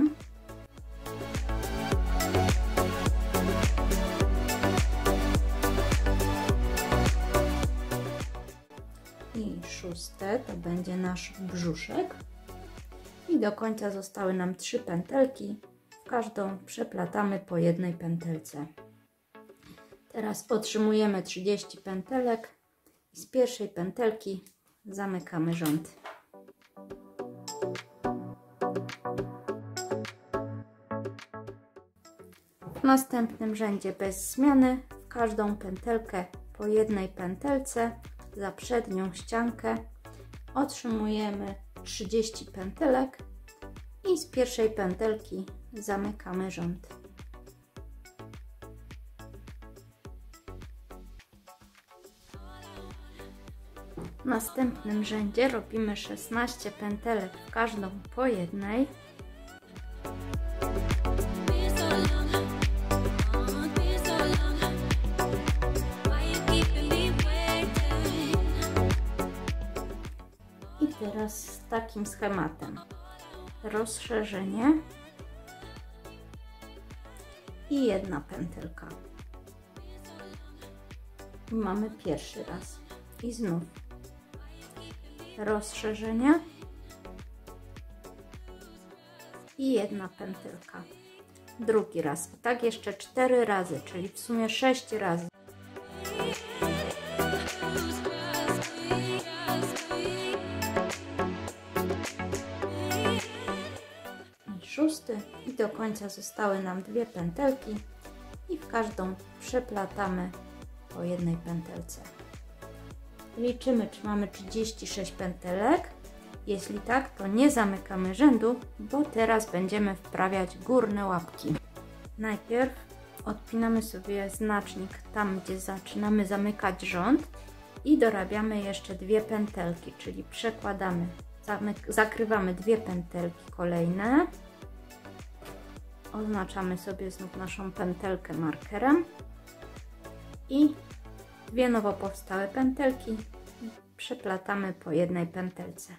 I 6 to będzie nasz brzuszek. I do końca zostały nam 3 pętelki. W każdą przeplatamy po jednej pętelce. Teraz otrzymujemy 30 pętelek i z pierwszej pętelki zamykamy rząd. W następnym rzędzie bez zmiany w każdą pętelkę po jednej pętelce za przednią ściankę otrzymujemy 30 pętelek i z pierwszej pętelki zamykamy rząd. W następnym rzędzie robimy 16 pętelek w każdą po jednej. I teraz z takim schematem rozszerzenie i jedna pętelka. I mamy pierwszy raz i znów rozszerzenie i jedna pętelka. Drugi raz. I tak jeszcze 4 razy, czyli w sumie 6 razy. I 6. I do końca zostały nam 2 pętelki i w każdą przeplatamy po jednej pętelce. Liczymy, czy mamy 36 pętelek. Jeśli tak, to nie zamykamy rzędu, bo teraz będziemy wprawiać górne łapki. Najpierw odpinamy sobie znacznik tam, gdzie zaczynamy zamykać rząd i dorabiamy jeszcze 2 pętelki, czyli przekładamy, zakrywamy 2 pętelki kolejne. Oznaczamy sobie znów naszą pętelkę markerem i 2 nowo powstałe pętelki przeplatamy po jednej pętelce.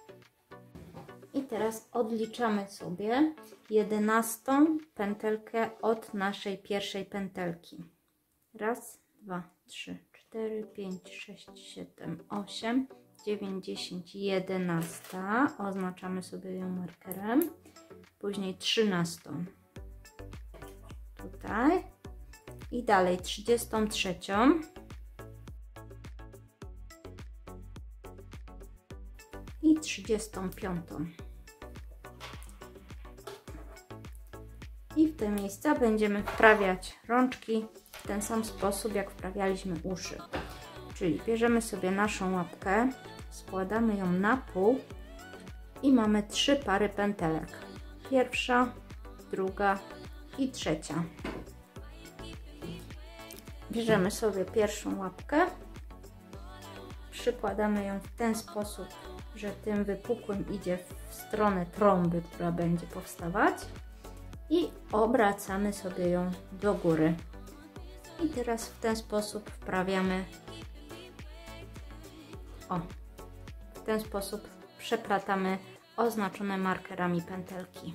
I teraz odliczamy sobie 11 pętelkę od naszej pierwszej pętelki. Raz, 2, 3, 4, 5, 6, 7, 8, 9, 10, 11. Oznaczamy sobie ją markerem. Później 13. Tutaj. I dalej 33. I 35. I w te miejsca będziemy wprawiać rączki w ten sam sposób, jak wprawialiśmy uszy. Czyli bierzemy sobie naszą łapkę, składamy ją na pół i mamy 3 pary pętelek. Pierwsza, druga i trzecia. Bierzemy sobie pierwszą łapkę, przykładamy ją w ten sposób, że tym wypukłym idzie w stronę trąby, która będzie powstawać i obracamy sobie ją do góry. I teraz w ten sposób wprawiamy, w ten sposób przeplatamy oznaczone markerami pętelki.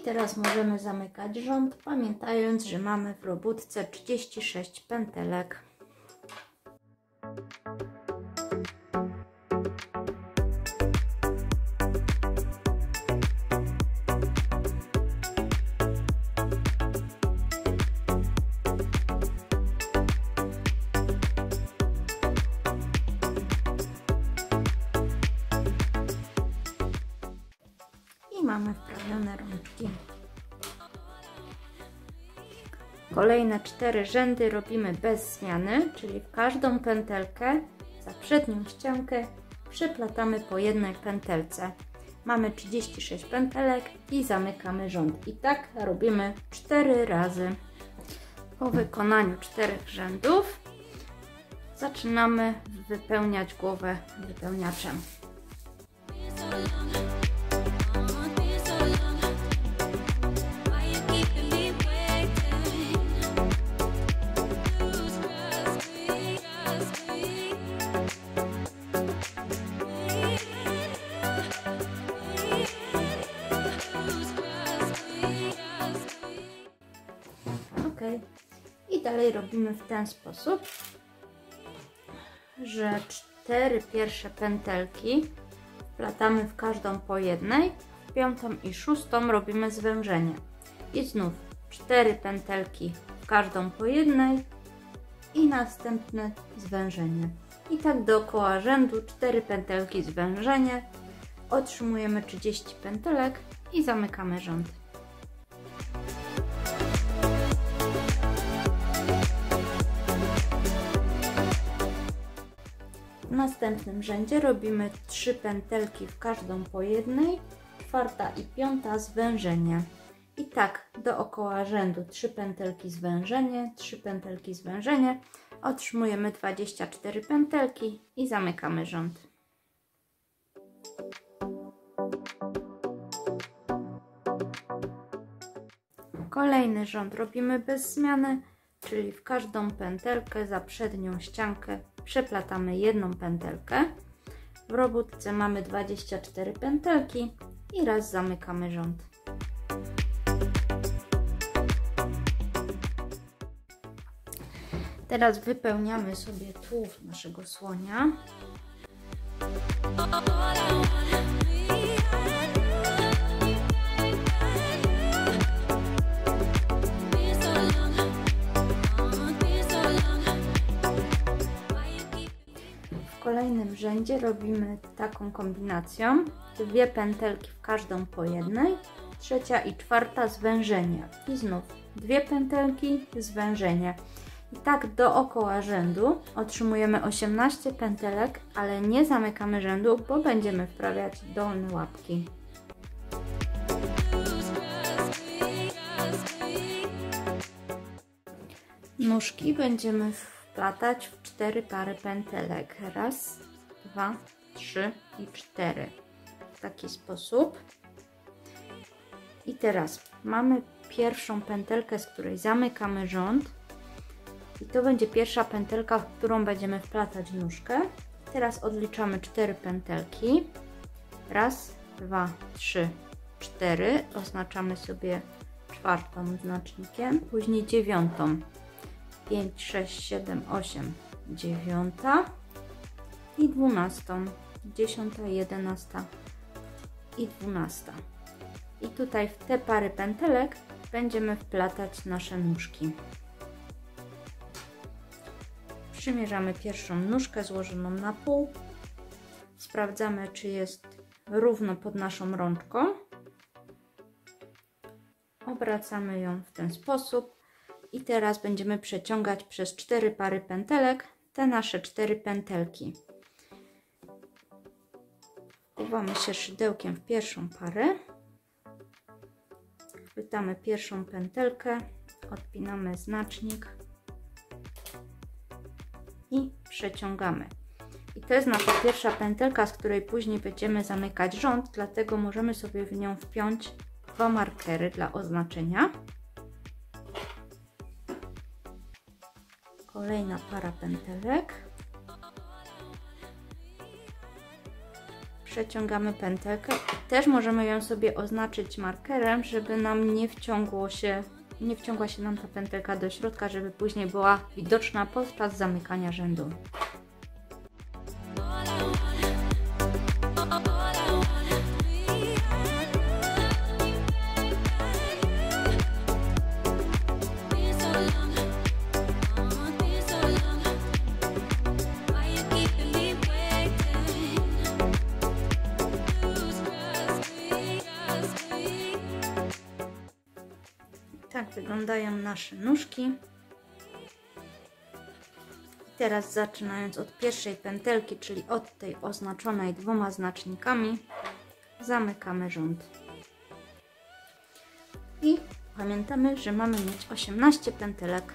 teraz możemy zamykać rząd, pamiętając, że mamy w robótce 36 pętelek. I mamy wprawione rączki. Kolejne 4 rzędy robimy bez zmiany, czyli w każdą pętelkę za przednią ściankę przeplatamy po jednej pętelce. Mamy 36 pętelek i zamykamy rząd. I tak robimy 4 razy. Po wykonaniu 4 rzędów zaczynamy wypełniać głowę wypełniaczem. I dalej robimy w ten sposób, że 4 pierwsze pętelki wplatamy w każdą po jednej, w 5. i 6. robimy zwężenie. I znów 4 pętelki w każdą po jednej i następne zwężenie. I tak dookoła rzędu 4 pętelki zwężenie, otrzymujemy 30 pętelek i zamykamy rząd. W następnym rzędzie robimy 3 pętelki w każdą po jednej, 4. i 5. zwężenie. I tak dookoła rzędu 3 pętelki zwężenie, 3 pętelki zwężenie, otrzymujemy 24 pętelki i zamykamy rząd. Kolejny rząd robimy bez zmiany, czyli w każdą pętelkę za przednią ściankę przeplatamy jedną pętelkę. W robótce mamy 24 pętelki i raz zamykamy rząd. Teraz wypełniamy sobie tułów naszego słonia. W kolejnym rzędzie robimy taką kombinacją, 2 pętelki w każdą po jednej, 3. i 4. zwężenie i znów 2 pętelki zwężenie. I tak dookoła rzędu otrzymujemy 18 pętelek, ale nie zamykamy rzędu, bo będziemy wprawiać dolne łapki. Nóżki będziemy wplatać w 4 pary pętelek. Raz, 2, 3 i 4. W taki sposób. I teraz mamy pierwszą pętelkę, z której zamykamy rząd. I to będzie pierwsza pętelka, w którą będziemy wplatać nóżkę. Teraz odliczamy 4 pętelki. Raz, 2, 3, 4. Oznaczamy sobie 4. znacznikiem, później 9. 5, 6, 7, 8, 9 i 12, 10, 11 i 12. I tutaj w te pary pętelek będziemy wplatać nasze nóżki. Przymierzamy pierwszą nóżkę złożoną na pół. Sprawdzamy, czy jest równo pod naszą rączką. Obracamy ją w ten sposób. I teraz będziemy przeciągać przez 4 pary pętelek te nasze 4 pętelki. Wkuwamy się szydełkiem w pierwszą parę. Chwytamy pierwszą pętelkę, odpinamy znacznik i przeciągamy. I to jest nasza pierwsza pętelka, z której później będziemy zamykać rząd, dlatego możemy sobie w nią wpiąć 2 markery dla oznaczenia. Kolejna para pętelek. przeciągamy pętelkę. Też możemy ją sobie oznaczyć markerem, żeby nam nie wciągła się nam ta pętelka do środka, żeby później była widoczna podczas zamykania rzędu. Tak wyglądają nasze nóżki. Teraz zaczynając od pierwszej pętelki, czyli od tej oznaczonej 2 znacznikami, zamykamy rząd. I pamiętamy, że mamy mieć 18 pętelek.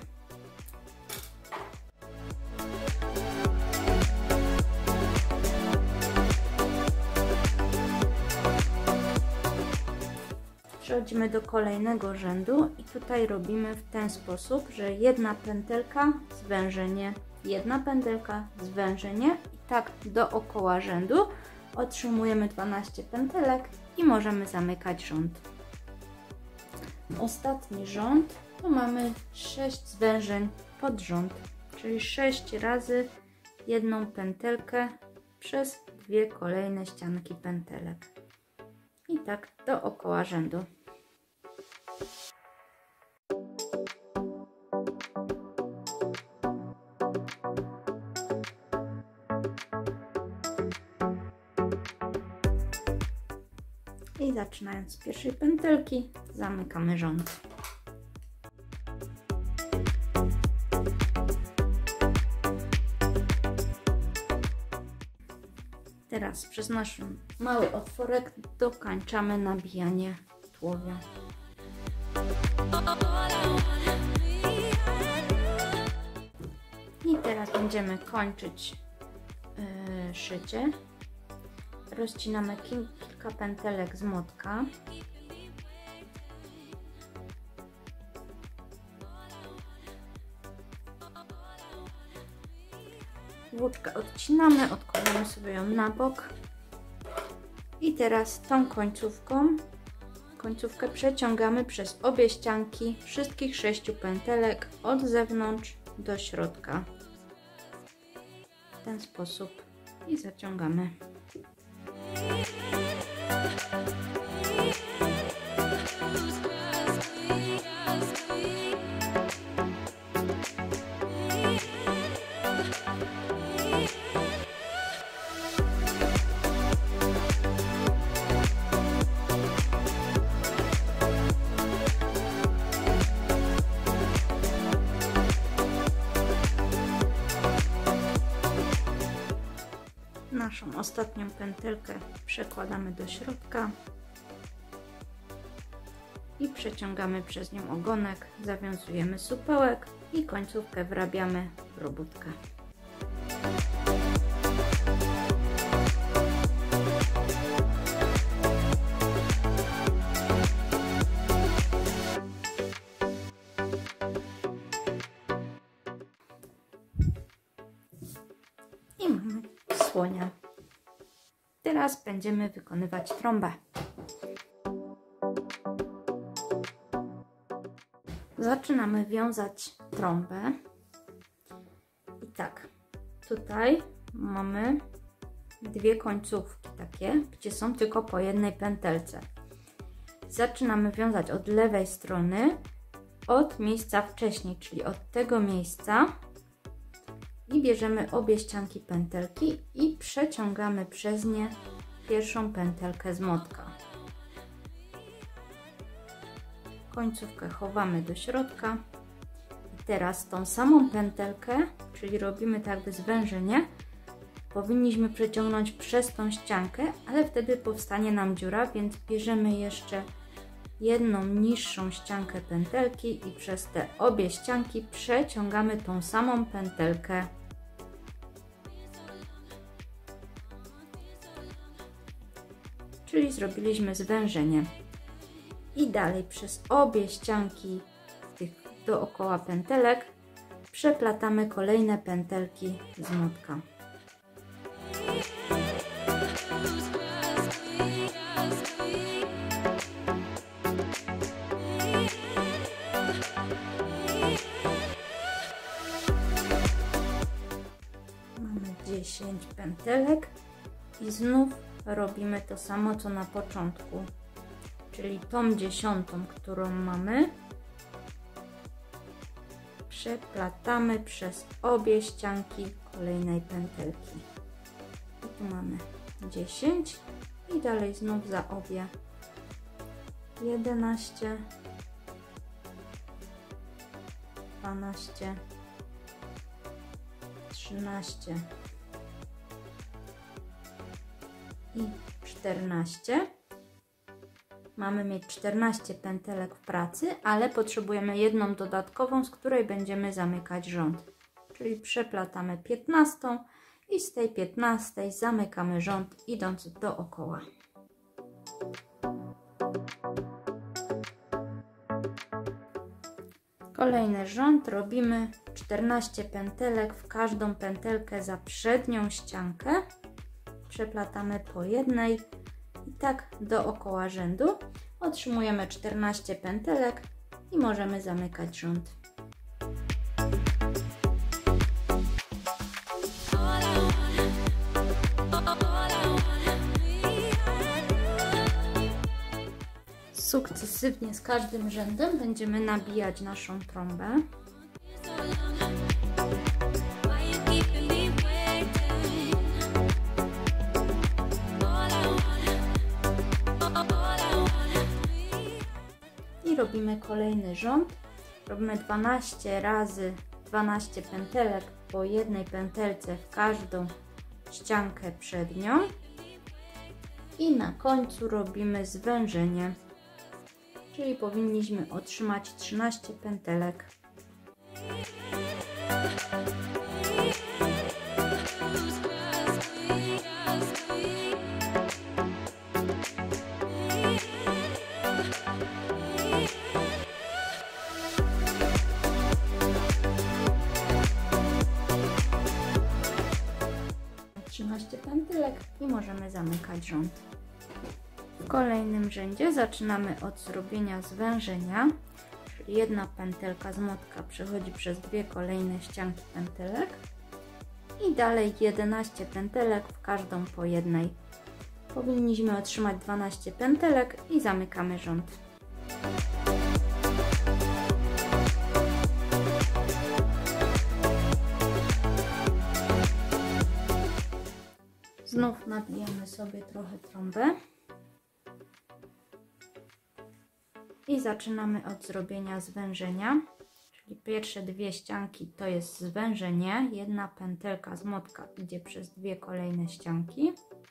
Przechodzimy do kolejnego rzędu i tutaj robimy w ten sposób, że jedna pętelka, zwężenie, jedna pętelka, zwężenie i tak dookoła rzędu otrzymujemy 12 pętelek i możemy zamykać rząd. Ostatni rząd to mamy 6 zwężeń pod rząd, czyli 6 razy jedną pętelkę przez 2 kolejne ścianki pętelek. I tak dookoła rzędu. I zaczynając z pierwszej pętelki, zamykamy rząd. Teraz przez nasz mały otworek dokańczamy nabijanie tułowia. I teraz będziemy kończyć szycie. Rozcinamy kilka pętelek z młotka. Włóczkę odcinamy, odkładamy sobie ją na bok. I teraz tą końcówkę przeciągamy przez obie ścianki wszystkich 6 pętelek od zewnątrz do środka. W ten sposób i zaciągamy. Naszą ostatnią pętelkę przekładamy do środka i przeciągamy przez nią ogonek, zawiązujemy supełek i końcówkę wrabiamy w robótkę. I mamy słonia. Teraz będziemy wykonywać trąbę. Zaczynamy wiązać trąbę. I tak, tutaj mamy 2 końcówki takie, gdzie są tylko po jednej pętelce. Zaczynamy wiązać od lewej strony, od miejsca wcześniej, czyli od tego miejsca. I bierzemy obie ścianki pętelki i przeciągamy przez nie pierwszą pętelkę z młotka. Końcówkę chowamy do środka. I teraz tą samą pętelkę, czyli robimy tak jakby zwężenie, powinniśmy przeciągnąć przez tą ściankę, ale wtedy powstanie nam dziura, więc bierzemy jeszcze jedną niższą ściankę pętelki i przez te obie ścianki przeciągamy tą samą pętelkę. Czyli zrobiliśmy zwężenie. I dalej przez obie ścianki tych dookoła pętelek przeplatamy kolejne pętelki z młotka. 10 pętelek i znów robimy to samo co na początku, czyli tą 10, którą mamy, przeplatamy przez obie ścianki kolejnej pętelki. I tu mamy 10 i dalej znów za obie 11, 12, 13 i 14. Mamy mieć 14 pętelek w pracy, ale potrzebujemy jedną dodatkową, z której będziemy zamykać rząd. Czyli przeplatamy 15 i z tej 15 zamykamy rząd, idąc dookoła. Kolejny rząd robimy 14 pętelek w każdą pętelkę za przednią ściankę. Przeplatamy po jednej i tak dookoła rzędu. Otrzymujemy 14 pętelek i możemy zamykać rząd. Sukcesywnie z każdym rzędem będziemy nabijać naszą trąbę. I robimy kolejny rząd. Robimy 12 razy 12 pętelek po jednej pętelce w każdą ściankę przednią. I na końcu robimy zwężenie. Czyli powinniśmy otrzymać 13 pętelek. Pętelek i możemy zamykać rząd. W kolejnym rzędzie zaczynamy od zrobienia zwężenia, czyli jedna pętelka z młotka przechodzi przez dwie kolejne ścianki pętelek i dalej 11 pętelek w każdą po jednej. Powinniśmy otrzymać 12 pętelek i zamykamy rząd. Znów nabijamy sobie trochę trąbę i zaczynamy od zrobienia zwężenia, czyli pierwsze dwie ścianki to jest zwężenie, jedna pętelka z młotka idzie przez dwie kolejne ścianki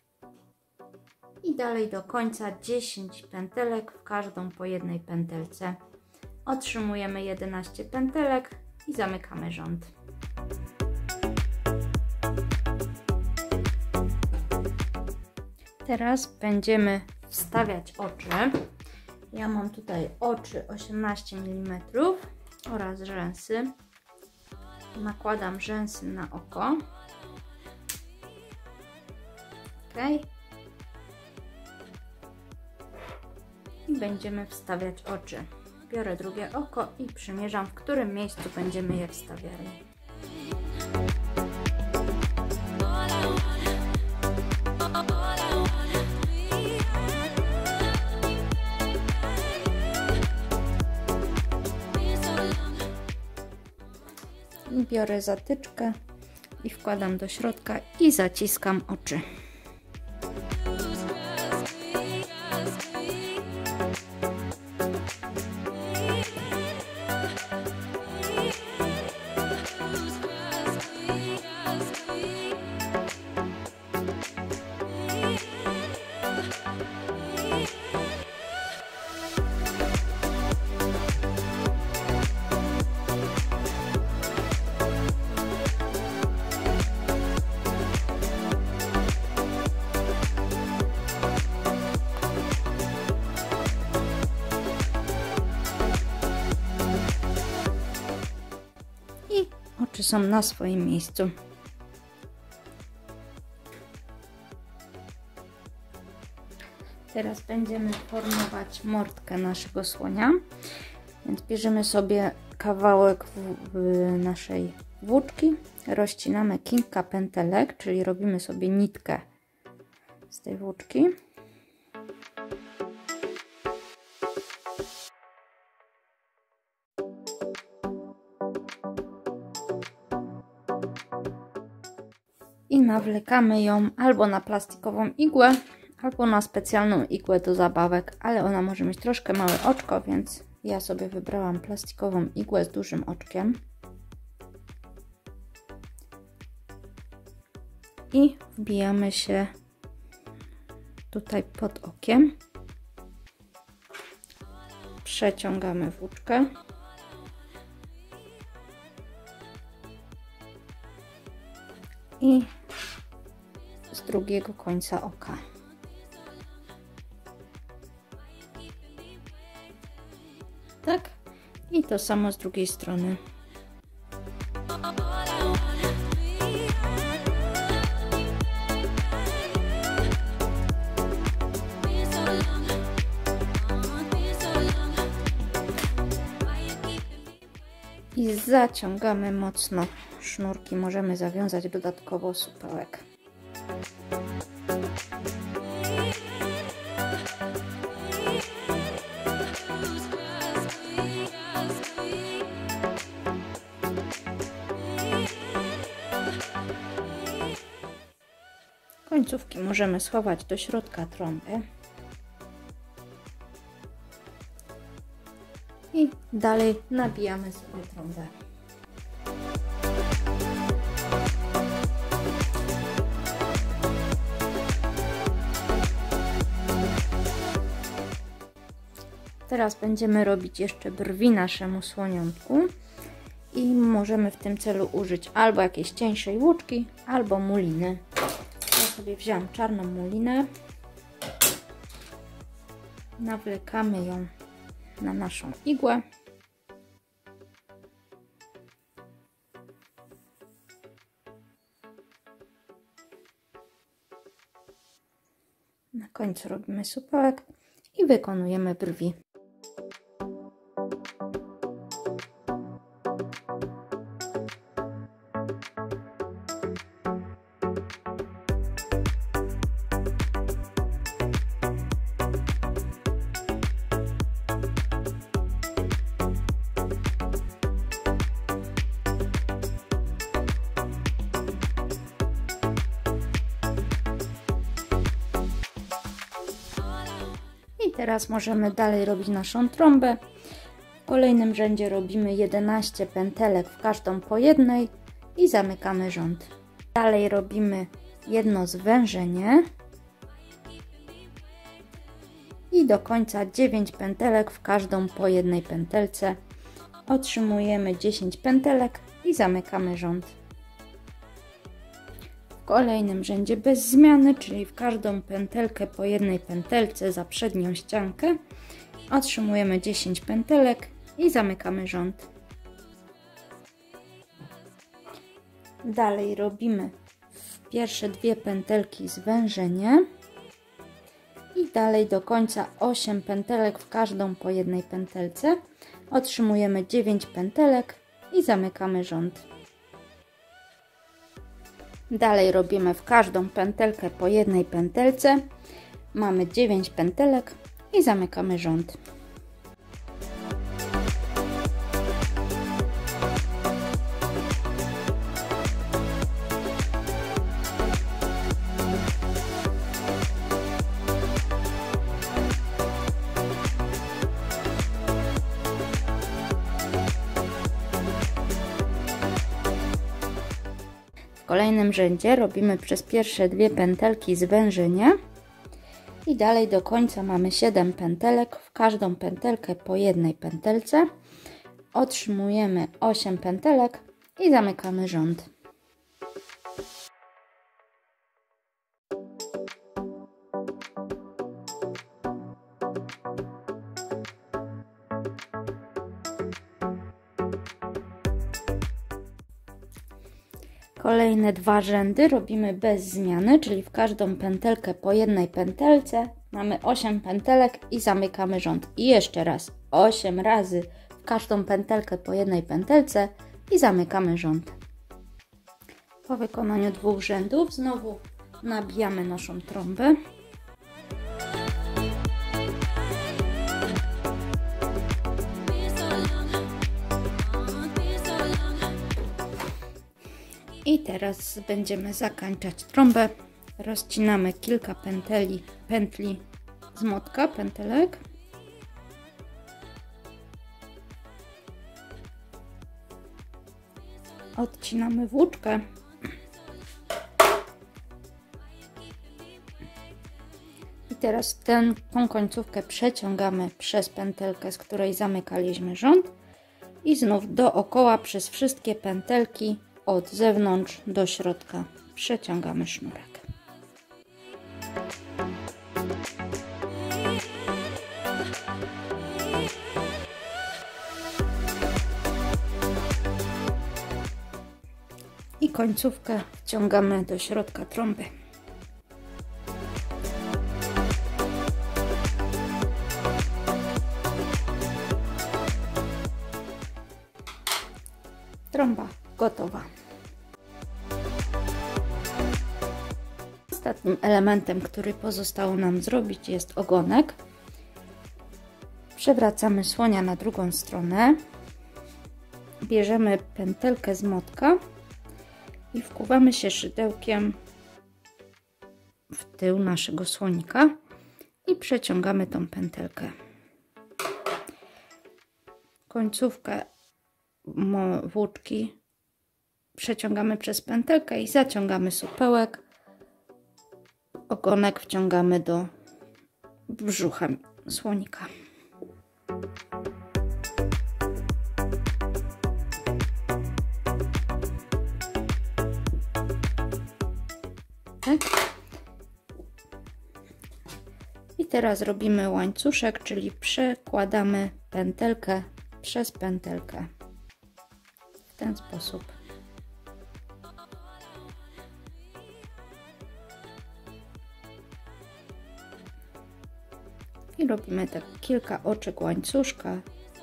i dalej do końca 10 pętelek w każdą po jednej pętelce. Otrzymujemy 11 pętelek i zamykamy rząd. Teraz będziemy wstawiać oczy. Ja mam tutaj oczy 18 mm oraz rzęsy. Nakładam rzęsy na oko. Ok. I będziemy wstawiać oczy. Biorę drugie oko i przymierzam, w którym miejscu będziemy je wstawiali. Biorę zatyczkę i wkładam do środka i zaciskam oczy. Oczy są na swoim miejscu. Teraz będziemy formować mordkę naszego słonia. Więc bierzemy sobie kawałek naszej włóczki, rozcinamy kilka pętelek, czyli robimy sobie nitkę z tej włóczki. I nawlekamy ją albo na plastikową igłę, albo na specjalną igłę do zabawek, ale ona może mieć troszkę małe oczko, więc ja sobie wybrałam plastikową igłę z dużym oczkiem. I wbijamy się tutaj pod okiem. Przeciągamy włóczkę. I z drugiego końca oka. Tak? I to samo z drugiej strony. I zaciągamy mocno sznurki. Możemy zawiązać dodatkowo supełek. Końcówki możemy schować do środka trąby. I dalej nabijamy sobie trąbę. Teraz będziemy robić jeszcze brwi naszemu słoniątku i możemy w tym celu użyć albo jakiejś cieńszej włóczki, albo muliny. Ja sobie wziąłam czarną mulinę, nawlekamy ją na naszą igłę. Na końcu robimy supełek i wykonujemy brwi. I teraz możemy dalej robić naszą trąbę. W kolejnym rzędzie robimy 11 pętelek, w każdą po jednej i zamykamy rząd. Dalej robimy jedno zwężenie i do końca 9 pętelek, w każdą po jednej pętelce. Otrzymujemy 10 pętelek i zamykamy rząd. W kolejnym rzędzie bez zmiany, czyli w każdą pętelkę po jednej pętelce za przednią ściankę, otrzymujemy 10 pętelek i zamykamy rząd. Dalej robimy w pierwsze dwie pętelki zwężenie i dalej do końca 8 pętelek, w każdą po jednej pętelce. Otrzymujemy 9 pętelek i zamykamy rząd. Dalej robimy w każdą pętelkę po jednej pętelce. Mamy 9 pętelek i zamykamy rząd. W kolejnym rzędzie robimy przez pierwsze dwie pętelki zwężenie i dalej do końca mamy 7 pętelek, w każdą pętelkę po jednej pętelce. Otrzymujemy 8 pętelek i zamykamy rząd. Kolejne dwa rzędy robimy bez zmiany, czyli w każdą pętelkę po jednej pętelce. Mamy 8 pętelek i zamykamy rząd. I jeszcze raz 8 razy w każdą pętelkę po jednej pętelce i zamykamy rząd. Po wykonaniu 2 rzędów znowu nabijamy naszą trąbę. I teraz będziemy zakończać trąbę. Rozcinamy kilka pętli z młotka, pętelek. Odcinamy włóczkę. I teraz tą końcówkę przeciągamy przez pętelkę, z której zamykaliśmy rząd. I znów dookoła przez wszystkie pętelki od zewnątrz do środka przeciągamy sznurek. I końcówkę wciągamy do środka trąby. Trąba gotowa. Ostatnim elementem, który pozostało nam zrobić, jest ogonek. Przewracamy słonia na drugą stronę. Bierzemy pętelkę z młotka i wkuwamy się szydełkiem w tył naszego słonika i przeciągamy tą pętelkę. Końcówkę włóczki przeciągamy przez pętelkę i zaciągamy supełek. Ogonek wciągamy do brzucha słonika. Tak. I teraz robimy łańcuszek, czyli przekładamy pętelkę przez pętelkę w ten sposób. I robimy tak kilka oczek łańcuszka.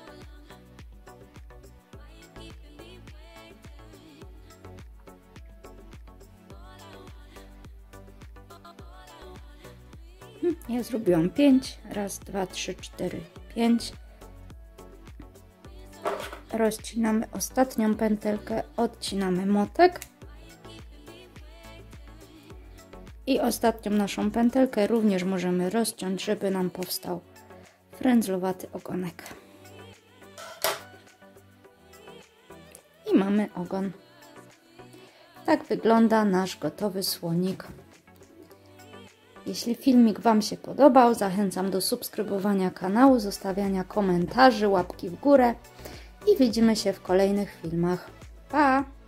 Ja zrobiłam 5. Raz, 2, 3, 4, 5. Rozcinamy ostatnią pętelkę, odcinamy młotek. I ostatnią naszą pętelkę również możemy rozciąć, żeby nam powstał frędzlowaty ogonek. I mamy ogon. Tak wygląda nasz gotowy słonik. Jeśli filmik Wam się podobał, zachęcam do subskrybowania kanału, zostawiania komentarzy, łapki w górę i widzimy się w kolejnych filmach. Pa!